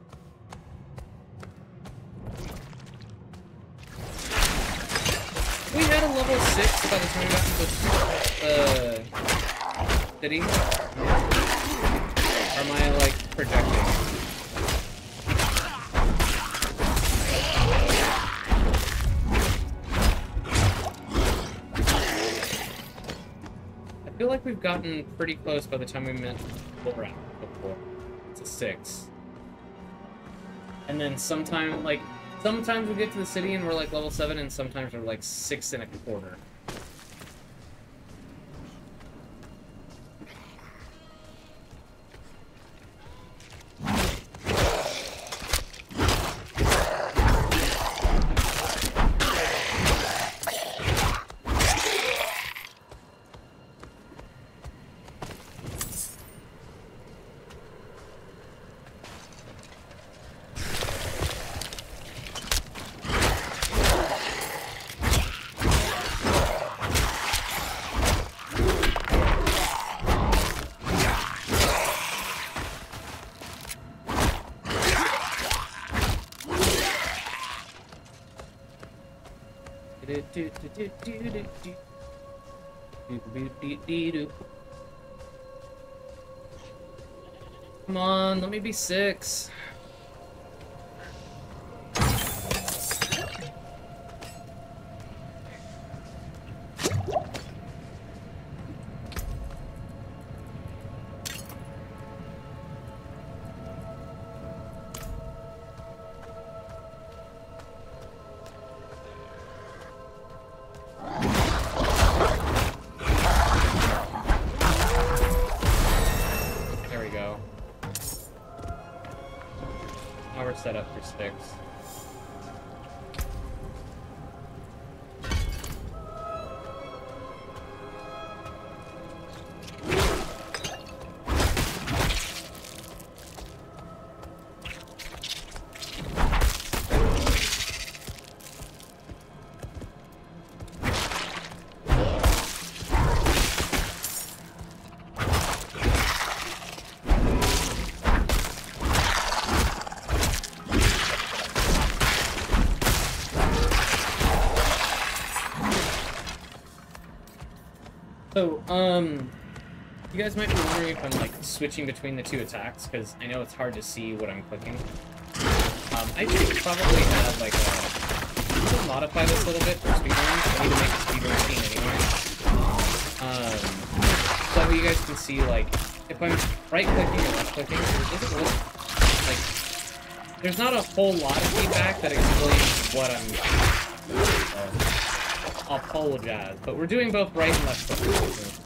Speaker 2: We had a level six by the time we got into the uh, city. Or am I like projecting? I feel like we've gotten pretty close by the time we met before. It's a six. And then sometime like Sometimes we get to the city and we're like level seven, and sometimes we're like six and a quarter. Come on, let me be six. Set up for sticks. So, um, you guys might be wondering if I'm, like, switching between the two attacks, because I know it's hard to see what I'm clicking. Um, I should probably have, like, a... I'm going to modify this a little bit for speedruns. I need to make a speedrun scene anyway. Um, so that way you guys can see, like, if I'm right-clicking or left-clicking, it doesn't look like... There's not a whole lot of feedback that explains what I'm... Uh, I'll apologize, but we're doing both right and left clicks.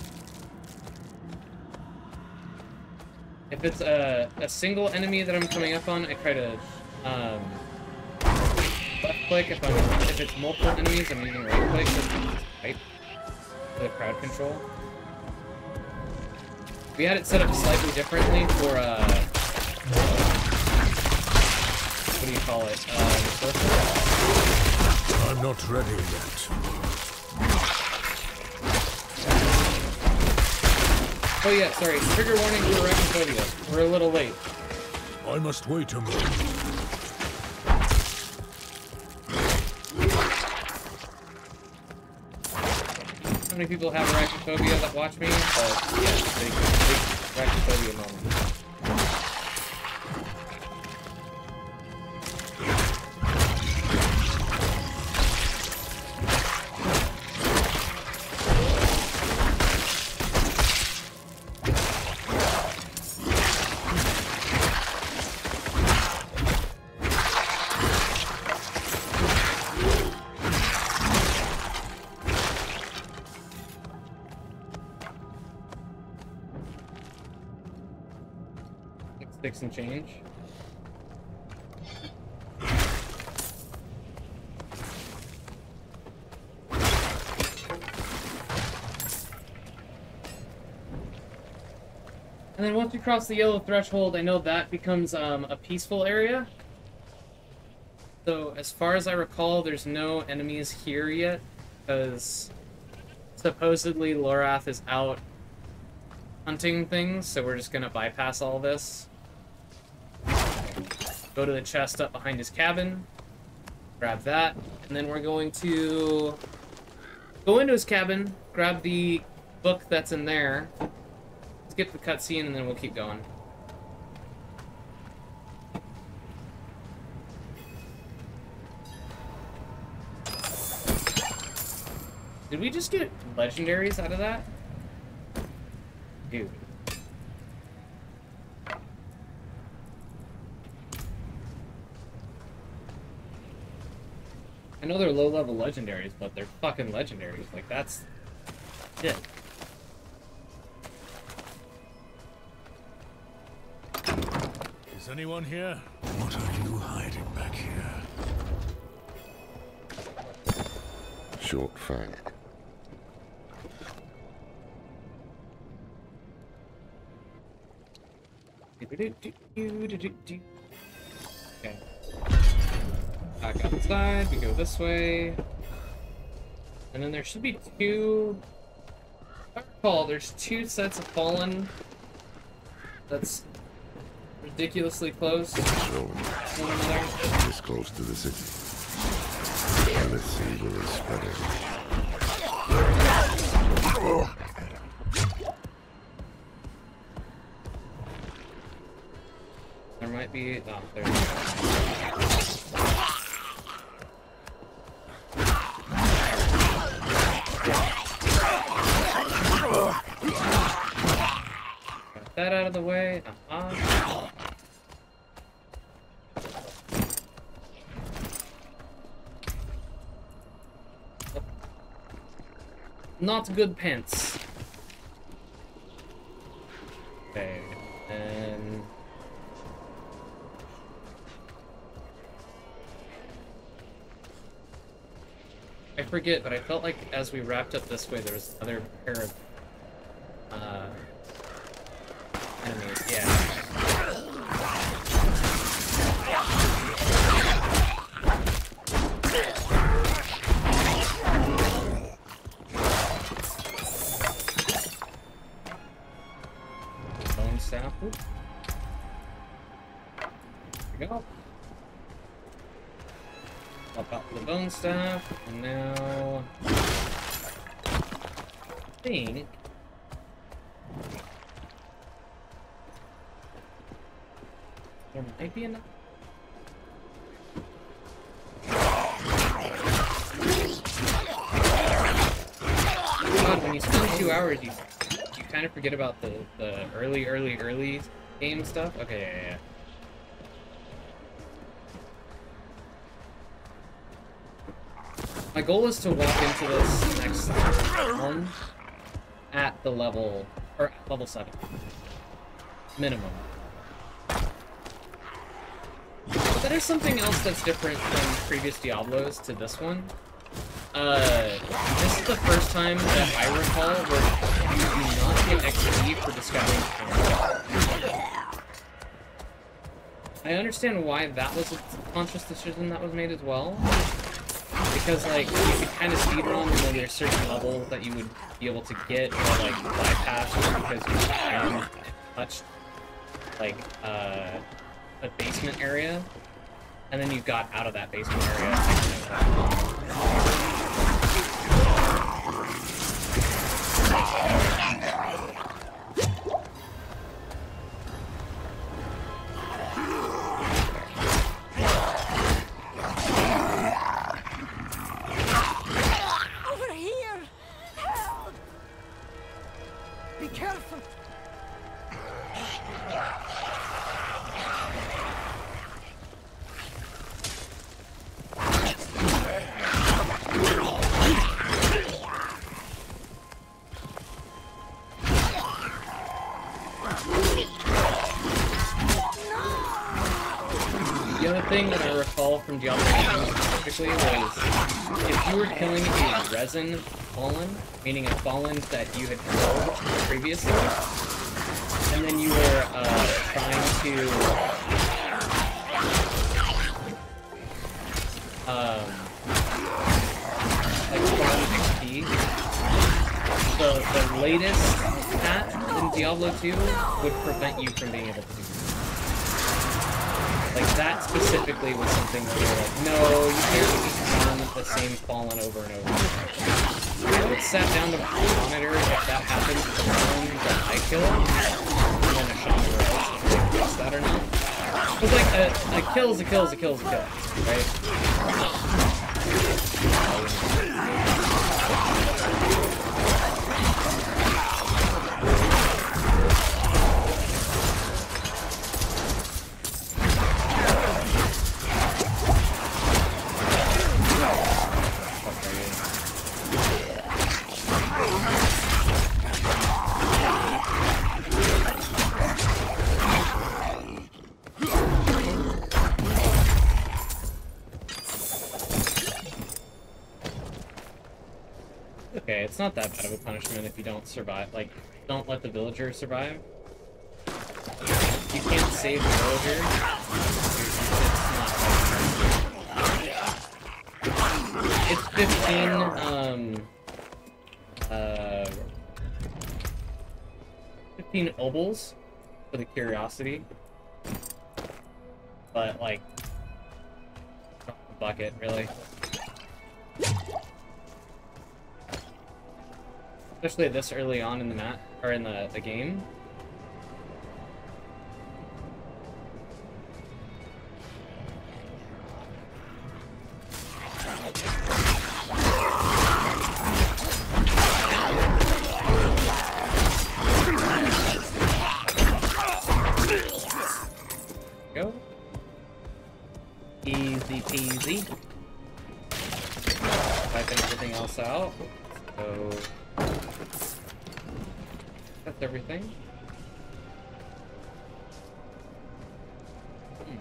Speaker 2: If it's a, a single enemy that I'm coming up on, I try to um, left click. If I'm if it's multiple enemies, I'm using right click right for the crowd control. We had it set up slightly differently for uh, what do you call it? Uh, the
Speaker 16: I'm not ready yet.
Speaker 2: Oh yeah, sorry. Trigger warning for Arachnophobia. We're a little late.
Speaker 16: I must wait a moment.
Speaker 2: How many people have arachnophobia that watch me? But yeah, big, big arachnophobia moment. Six and change. And then once you cross the yellow threshold, I know that becomes um, a peaceful area. So as far as I recall, there's no enemies here yet, because supposedly Lorath is out hunting things, so we're just gonna bypass all this. Go to the chest up behind his cabin, grab that, and then we're going to go into his cabin, grab the book that's in there, skip the cutscene, and then we'll keep going. Did we just get legendaries out of that? Dude. I know they're low-level legendaries, but they're fucking legendaries. Like, that's it.
Speaker 16: Is anyone here? What are you hiding back here?
Speaker 19: Short fact.
Speaker 2: Okay. Back outside, we go this way. And then there should be two... If I recall, there's two sets of Fallen that's ridiculously close to one another.
Speaker 19: This close to the city. And this evil is spreading.
Speaker 2: There might be... Oh, there's... Got that out of the way. Uh-huh. Not good pants. Okay, and... I forget, but I felt like as we wrapped up this way, there was another pair of uh, enemies. Yeah. Bone staff. Oop. There we go. Pop out the bone staff, and now I think there might be enough. God, when you spend two hours, you you kind of forget about the the early, early, early game stuff. Okay, yeah, yeah. My goal is to walk into this next one at the level, or at level seven, minimum. But there is something else that's different from previous Diablos to this one. Uh, this is the first time that I recall where you do not get X P for discovering content. I understand why that was a conscious decision that was made as well. Because, like, you could kind of speedrun, and then there's certain levels that you would be able to get, or, like, bypass just because you haven't touched, like, uh, a basement area, and then you got out of that basement area.
Speaker 4: Over here! Help! Be careful!
Speaker 2: The other thing that I recall from Diablo two specifically was if you were killing a resin fallen, meaning a fallen that you had killed previously, and then you were uh, trying to um, like farm X P, the, the latest patch in Diablo two would prevent you from being able to do that. Like, that specifically was something where they were like, no, you can't farm the same fallen over and over. I haven't sat down to monitor if that happens to the fallen that I kill, and then a shot where else if they fix that or not. Because, like, a, a kill is a kill is a kill is a kill, right? Okay, it's not that bad of a punishment if you don't survive. Like, don't let the villager survive. You can't save the villager. It's not like... It's fifteen, um... Uh... fifteen obols for the curiosity. But, like... bucket, really. Especially this early on in the mat, or in the, the game. Go. Easy peasy. Wiping everything else out. So... that's everything. Hmm.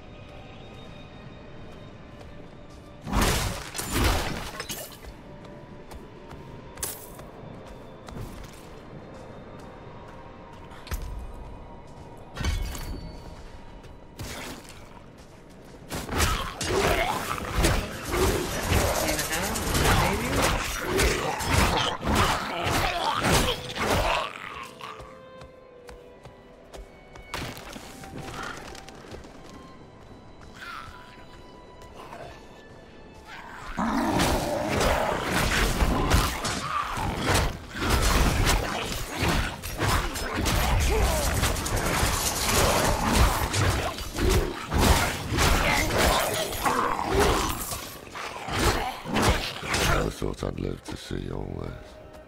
Speaker 19: I'd live to see all this.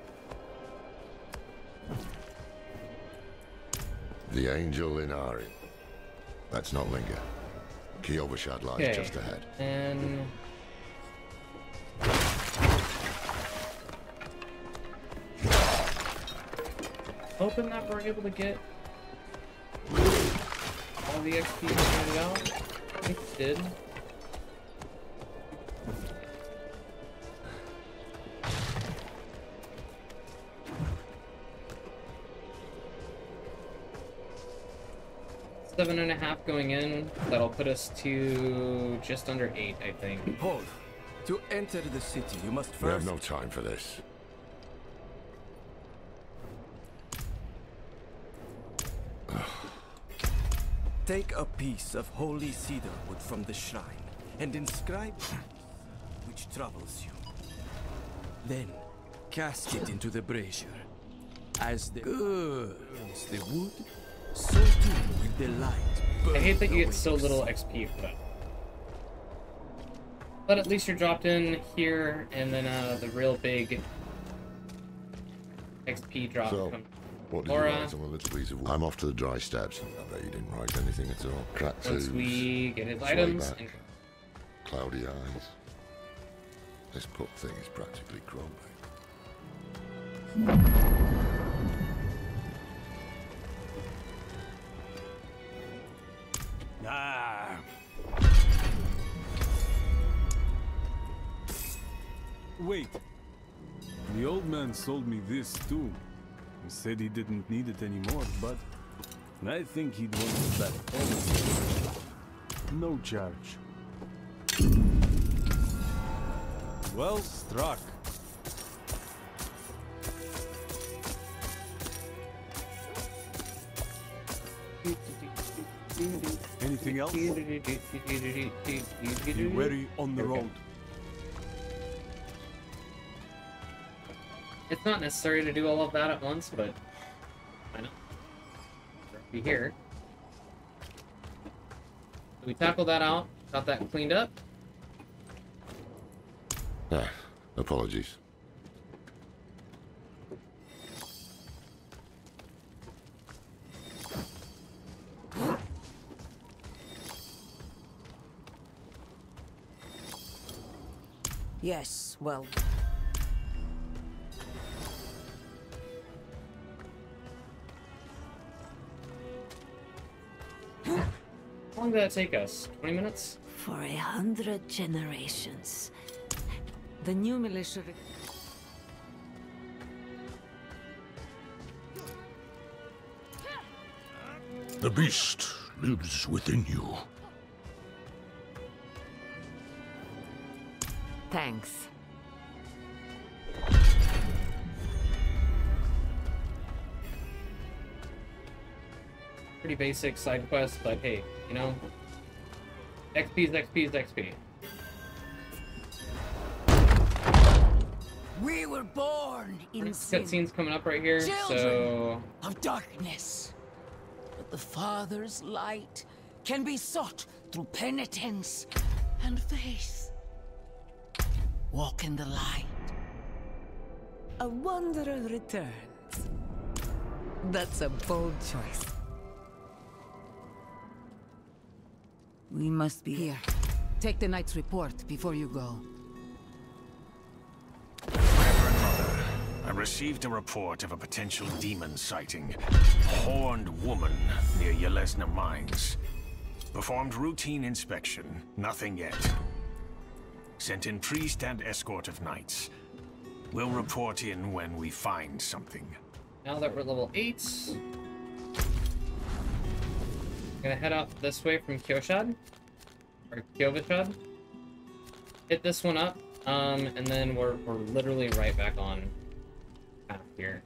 Speaker 19: The Angel in Ari. That's not Linga. Kyovashad lies
Speaker 2: Okay.
Speaker 19: just ahead.
Speaker 2: And... hoping that we're able to get all the X P figured out. I think we did. Seven and a half going in. That'll put us to just under eight, I think.
Speaker 7: Hold. To enter the city, you must
Speaker 19: We have
Speaker 7: first...
Speaker 19: no time for this.
Speaker 7: Take a piece of holy cedar wood from the shrine and inscribe which troubles you. Then cast it into the brazier. As the good as the wood, so too will the light.
Speaker 2: I hate that you get so little X P for that. But at least you're dropped in here, and then uh, the real big X P drop
Speaker 19: So,
Speaker 2: comes.
Speaker 19: what did
Speaker 2: Laura.
Speaker 19: you write on the little piece of wood? I'm off to the dry steps. I bet you didn't write anything at all. Cracked
Speaker 2: Once
Speaker 19: tubes,
Speaker 2: we get his
Speaker 19: sway
Speaker 2: items.
Speaker 19: back,
Speaker 2: And...
Speaker 19: cloudy eyes. This poor thing is practically crumbling.
Speaker 20: Ah. Wait. The old man sold me this too. He said he didn't need it anymore, but I think he'd want it back. No charge. Well struck. Anything else? Be wary on the
Speaker 2: Okay.
Speaker 20: road.
Speaker 2: It's not necessary to do all of that at once, but why not? Be here. So we tackled that out, got that cleaned up.
Speaker 19: Ah, apologies.
Speaker 17: Yes, well.
Speaker 2: How long did that take us? twenty minutes?
Speaker 4: For a hundred generations, the new militia.
Speaker 16: The beast lives within you.
Speaker 4: Thanks.
Speaker 2: Pretty basic side quest, but hey, you know, X P is X P is X P.
Speaker 17: We were born in sin.
Speaker 2: Cutscene's coming up right here,
Speaker 17: Children
Speaker 2: so
Speaker 17: of darkness. But the Father's light can be sought through penitence and faith. Walk in the light.
Speaker 14: A wanderer returns. That's a bold choice. We must be
Speaker 17: Here, take the knight's report before you go.
Speaker 21: Reverend Mother, I received a report of a potential demon sighting. Horned woman near Yelesna Mines. Performed routine inspection. Nothing yet. Sent in priest and escort of knights. We'll report in when we find something.
Speaker 2: now that we're level eight, gonna head out this way from Kyoshad, or Kyovashad. Hit this one up, um, and then we're we're literally right back on path here.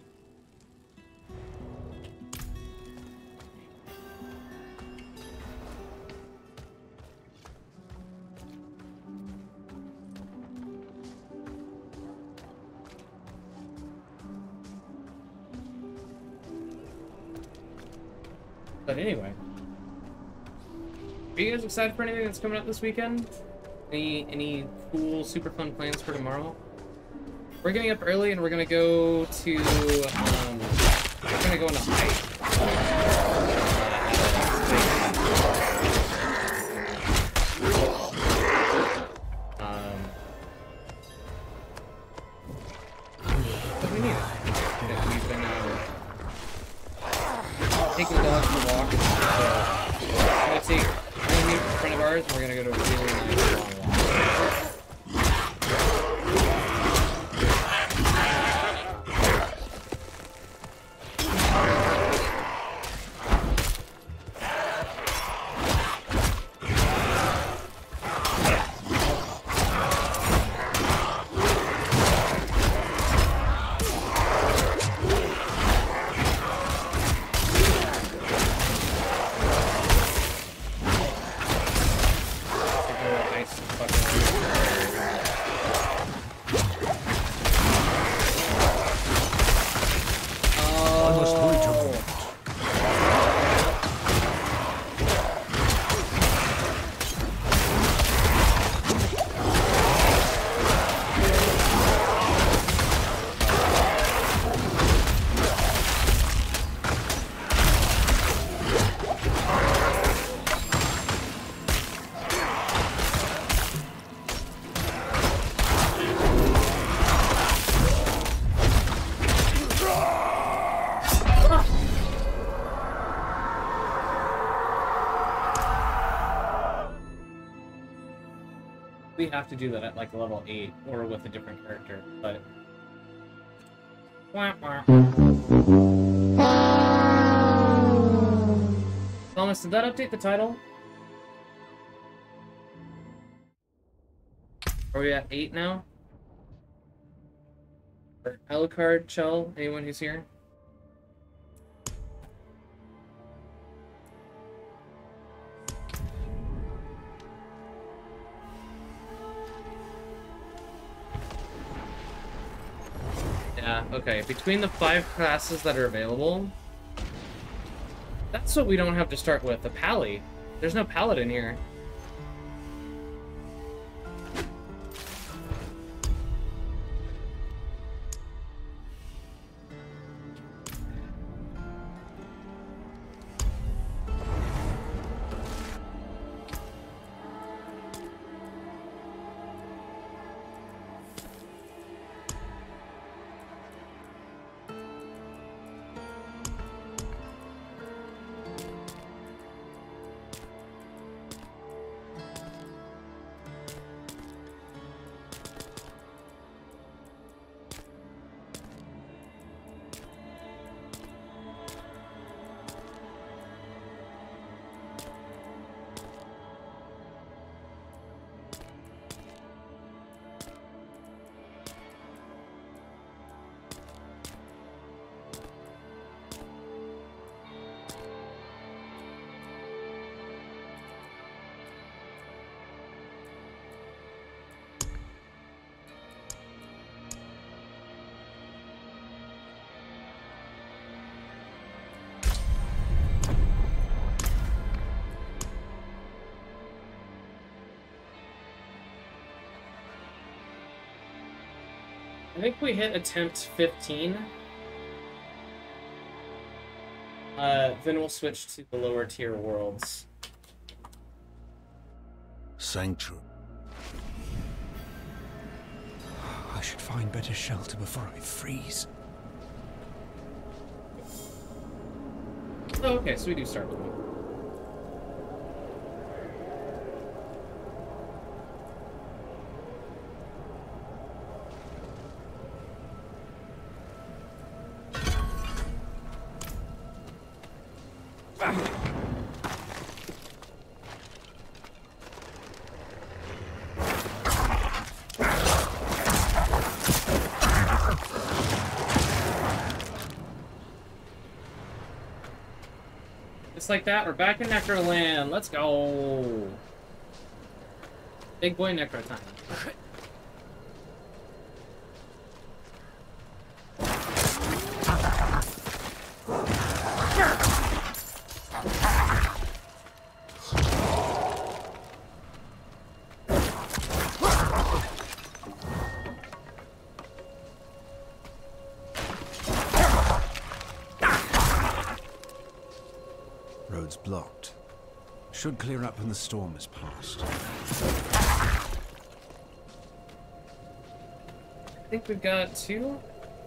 Speaker 2: But anyway, are you guys excited for anything that's coming up this weekend? Any any cool, super fun plans for tomorrow? We're getting up early and we're gonna go to um, we're gonna go on a hike. Um, but we need it. Yeah, we've been uh, taking the dogs for walks. So I'm gonna take we're gonna meet a friend of ours and we're gonna go to a really nice long walk. We have to do that at like level eight or with a different character, but. Wah, wah. Thomas, did that update the title? Are we at eight now? Or Alucard, Chell, anyone who's here? Yeah, okay. Between the five classes that are available, that's what we don't have to start with. The Pally. There's no Paladin here. I think we hit attempt fifteen. Uh, then we'll switch to the lower tier worlds.
Speaker 15: Sanctuary.
Speaker 7: I should find better shelter before I freeze.
Speaker 2: Oh, okay, so we do start with one. Just like that, we're back in Necroland. Let's go. Big boy Necro time.
Speaker 7: Road's blocked. Should clear up when the storm has passed.
Speaker 2: I think we've got two.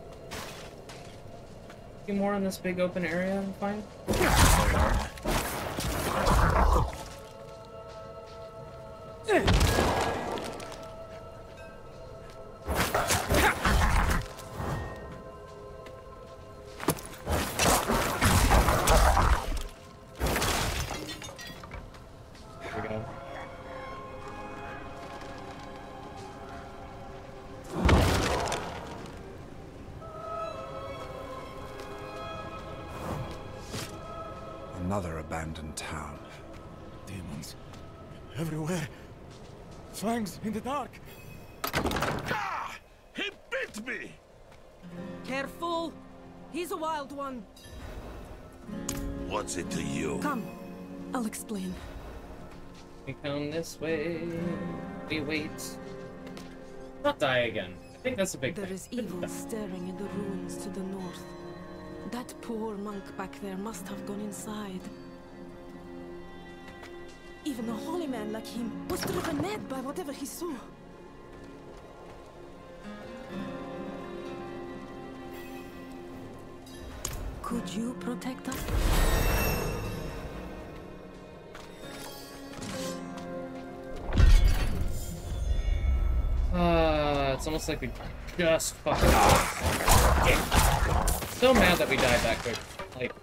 Speaker 2: Two more in this big open area, I'm fine.
Speaker 7: Another abandoned town.
Speaker 1: Demons. Everywhere. Fangs in the dark.
Speaker 18: Ah! He bit me!
Speaker 11: Careful! He's a wild one.
Speaker 18: What's it to you?
Speaker 4: Come, I'll explain.
Speaker 2: We come this way. We wait. Not die again. I think that's a big
Speaker 4: There
Speaker 2: thing.
Speaker 4: is evil stirring in the ruins to the north. That poor monk back there must have gone inside. Even a holy man like him was driven mad by whatever he saw. Could you protect us?
Speaker 2: almost like we just fucking... So mad that we died that quick. Like...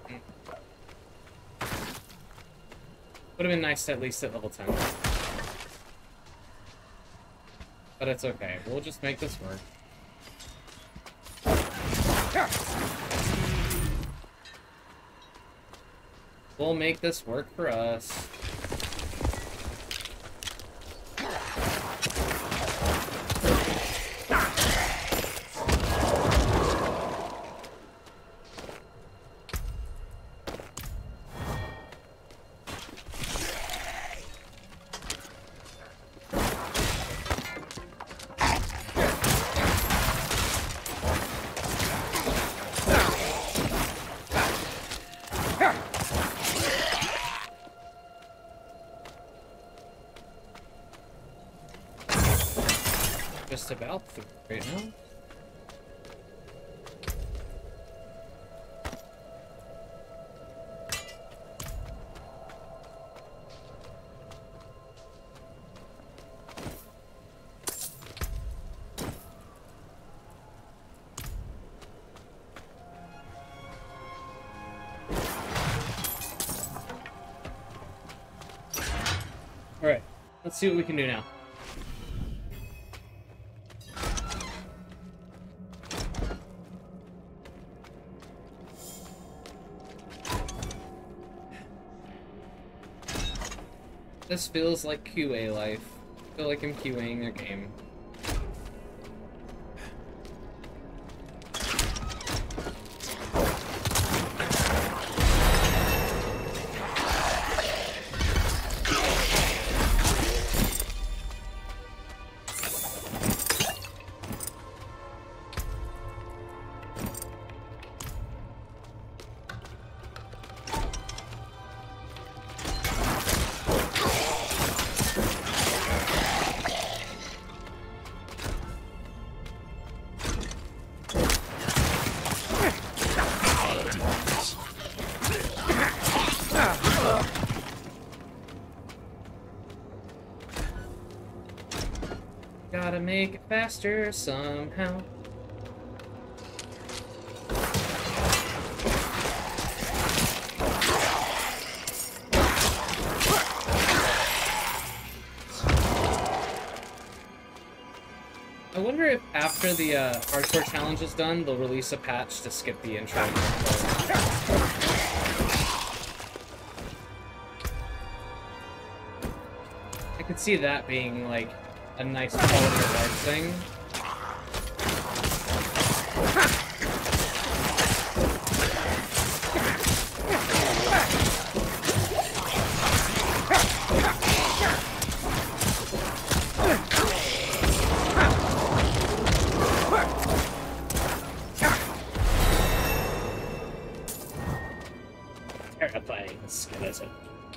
Speaker 2: Would have been nice to at least at level ten. But it's okay. We'll just make this work. We'll make this work for us. Just about through right now. All right, let's see what we can do now. This feels like Q A life. I feel like I'm QAing a game. Gotta make it faster somehow. I wonder if after the uh, hardcore challenge is done, they'll release a patch to skip the intro. I could see that being like a nice quality of life thing. Terrifying skeleton.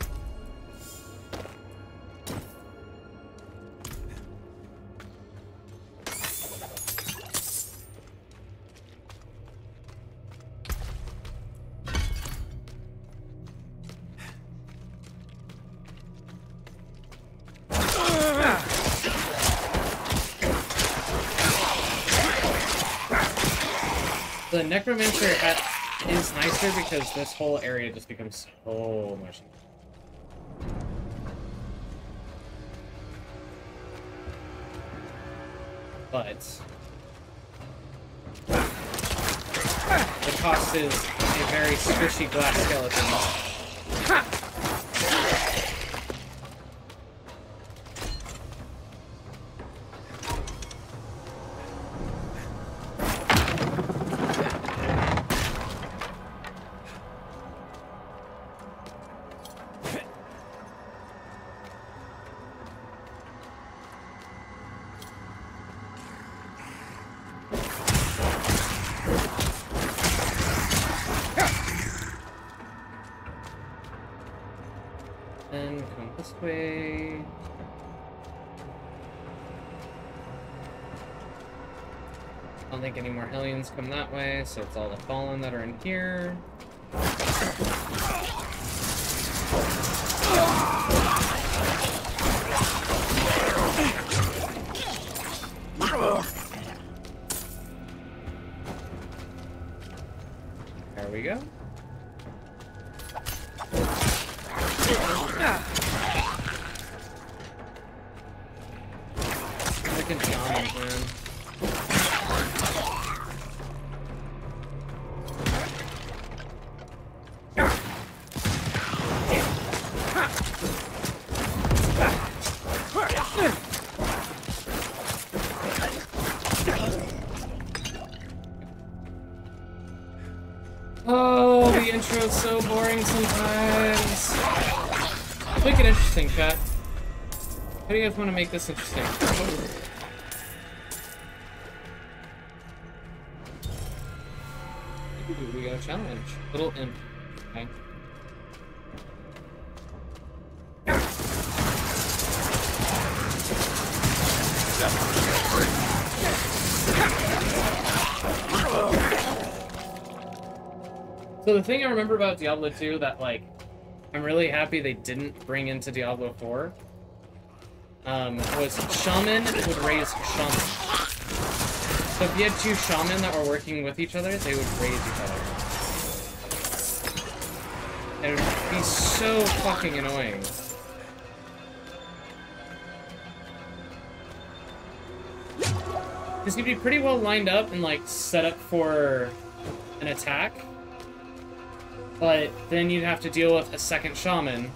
Speaker 2: The Necromancer hat is nicer because this whole area just becomes so much. But the cost is a very squishy glass skeleton. Then come this way. I don't think any more Hellions come that way, so it's all the Fallen that are in here. There we go. Freaking shamans, man. Oh, the intro's so boring sometimes. Make it interesting, chat. How do you guys want to make this interesting? Ooh, we got a challenge. Little imp. Okay. So the thing I remember about Diablo two that, like, I'm really happy they didn't bring into Diablo four um, was shaman would raise shaman. So if you had two shaman that were working with each other, they would raise each other. It would be so fucking annoying. Because you'd be pretty well lined up and, like, set up for an attack. But then you'd have to deal with a second shaman.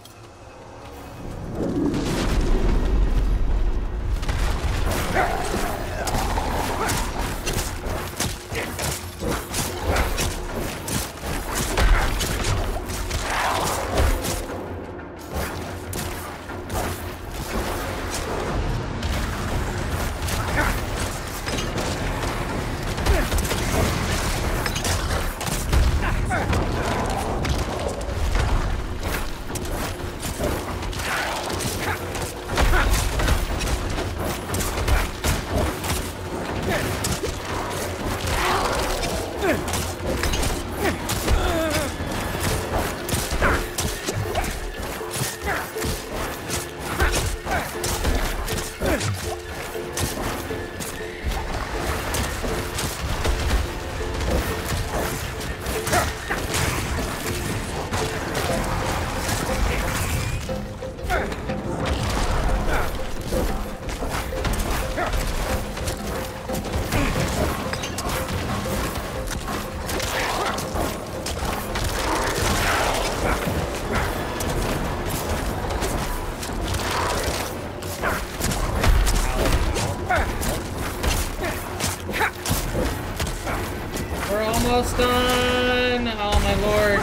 Speaker 2: Almost done! Oh my lord.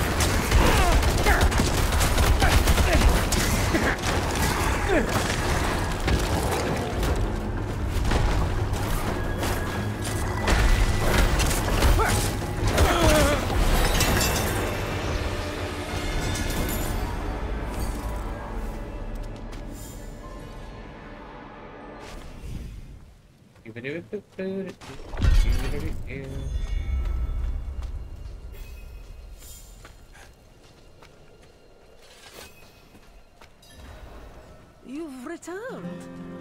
Speaker 11: You've returned.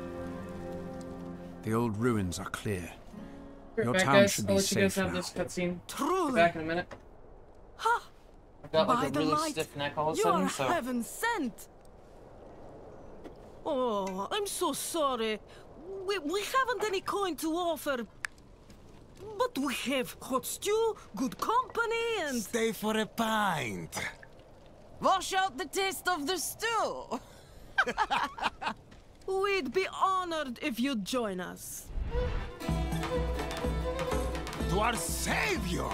Speaker 7: The old ruins are clear. Your
Speaker 2: Back,
Speaker 7: town
Speaker 2: guys.
Speaker 7: should
Speaker 2: I'll
Speaker 7: be
Speaker 2: let you guys
Speaker 7: safe
Speaker 2: have
Speaker 7: now.
Speaker 2: this cutscene.
Speaker 11: Truly.
Speaker 2: Be back in a minute.
Speaker 11: Ha!
Speaker 2: I've got
Speaker 11: By
Speaker 2: like a
Speaker 11: the
Speaker 2: really
Speaker 11: light,
Speaker 2: stiff neck all of a
Speaker 11: you
Speaker 2: sudden,
Speaker 11: are
Speaker 2: so.
Speaker 11: heaven sent. Oh, I'm so sorry. We, we haven't any coin to offer. But we have hot stew, good company, and...
Speaker 16: Stay for a pint.
Speaker 17: Wash out the taste of the stew.
Speaker 11: We'd be honored if you'd join us.
Speaker 16: To our savior!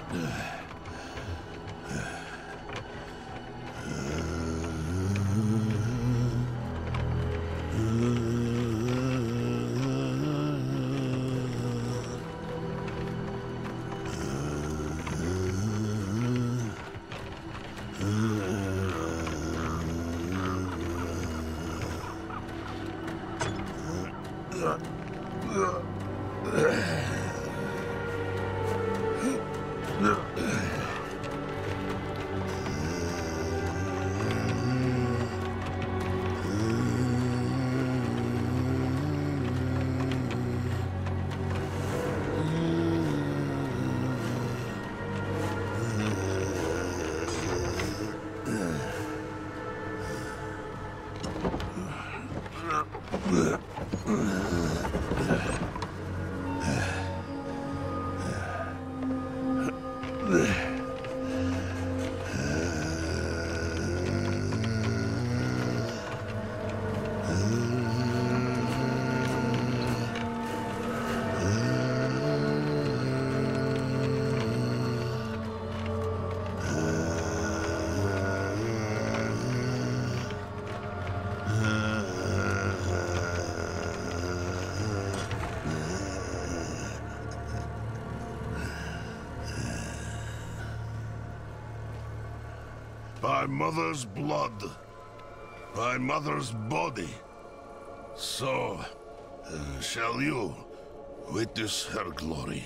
Speaker 18: By mother's blood, by mother's body, so uh, shall you witness her glory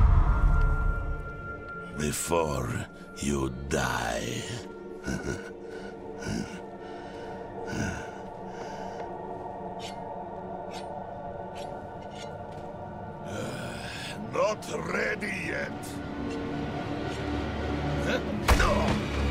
Speaker 18: before you die. Not ready yet. No!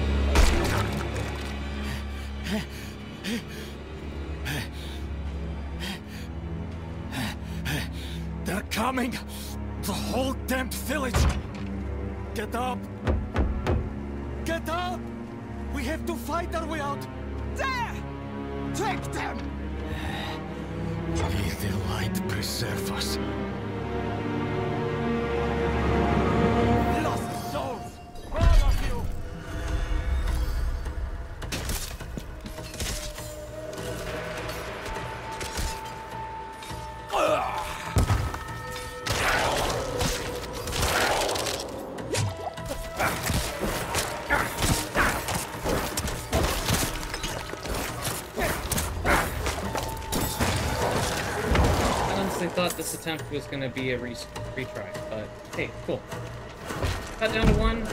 Speaker 1: They're coming! The whole damned village! Get up! Get up! We have to fight our way out! There! Take them! May the light preserve us. Lost souls! All of you!
Speaker 2: I thought this attempt was going to be a re retry, but hey, cool. Cut down to one.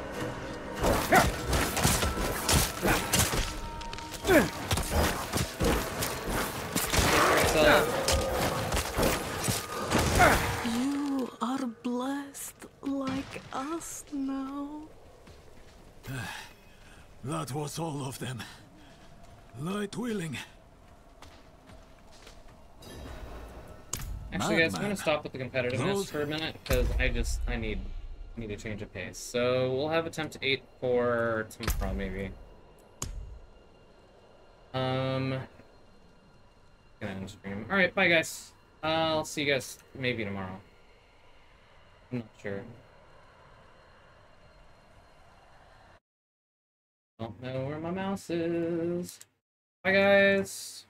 Speaker 11: You are blessed like us now.
Speaker 1: That was all of them. Light willing.
Speaker 2: Actually, guys, I'm
Speaker 1: Madman.
Speaker 2: gonna stop with the competitiveness
Speaker 1: Those-
Speaker 2: for a minute because I just I need need a change of pace. So we'll have attempt eight for tomorrow, maybe. Um, gonna end stream. All right, bye guys. Uh, I'll see you guys maybe tomorrow. I'm not sure. Don't know where my mouse is. Bye guys.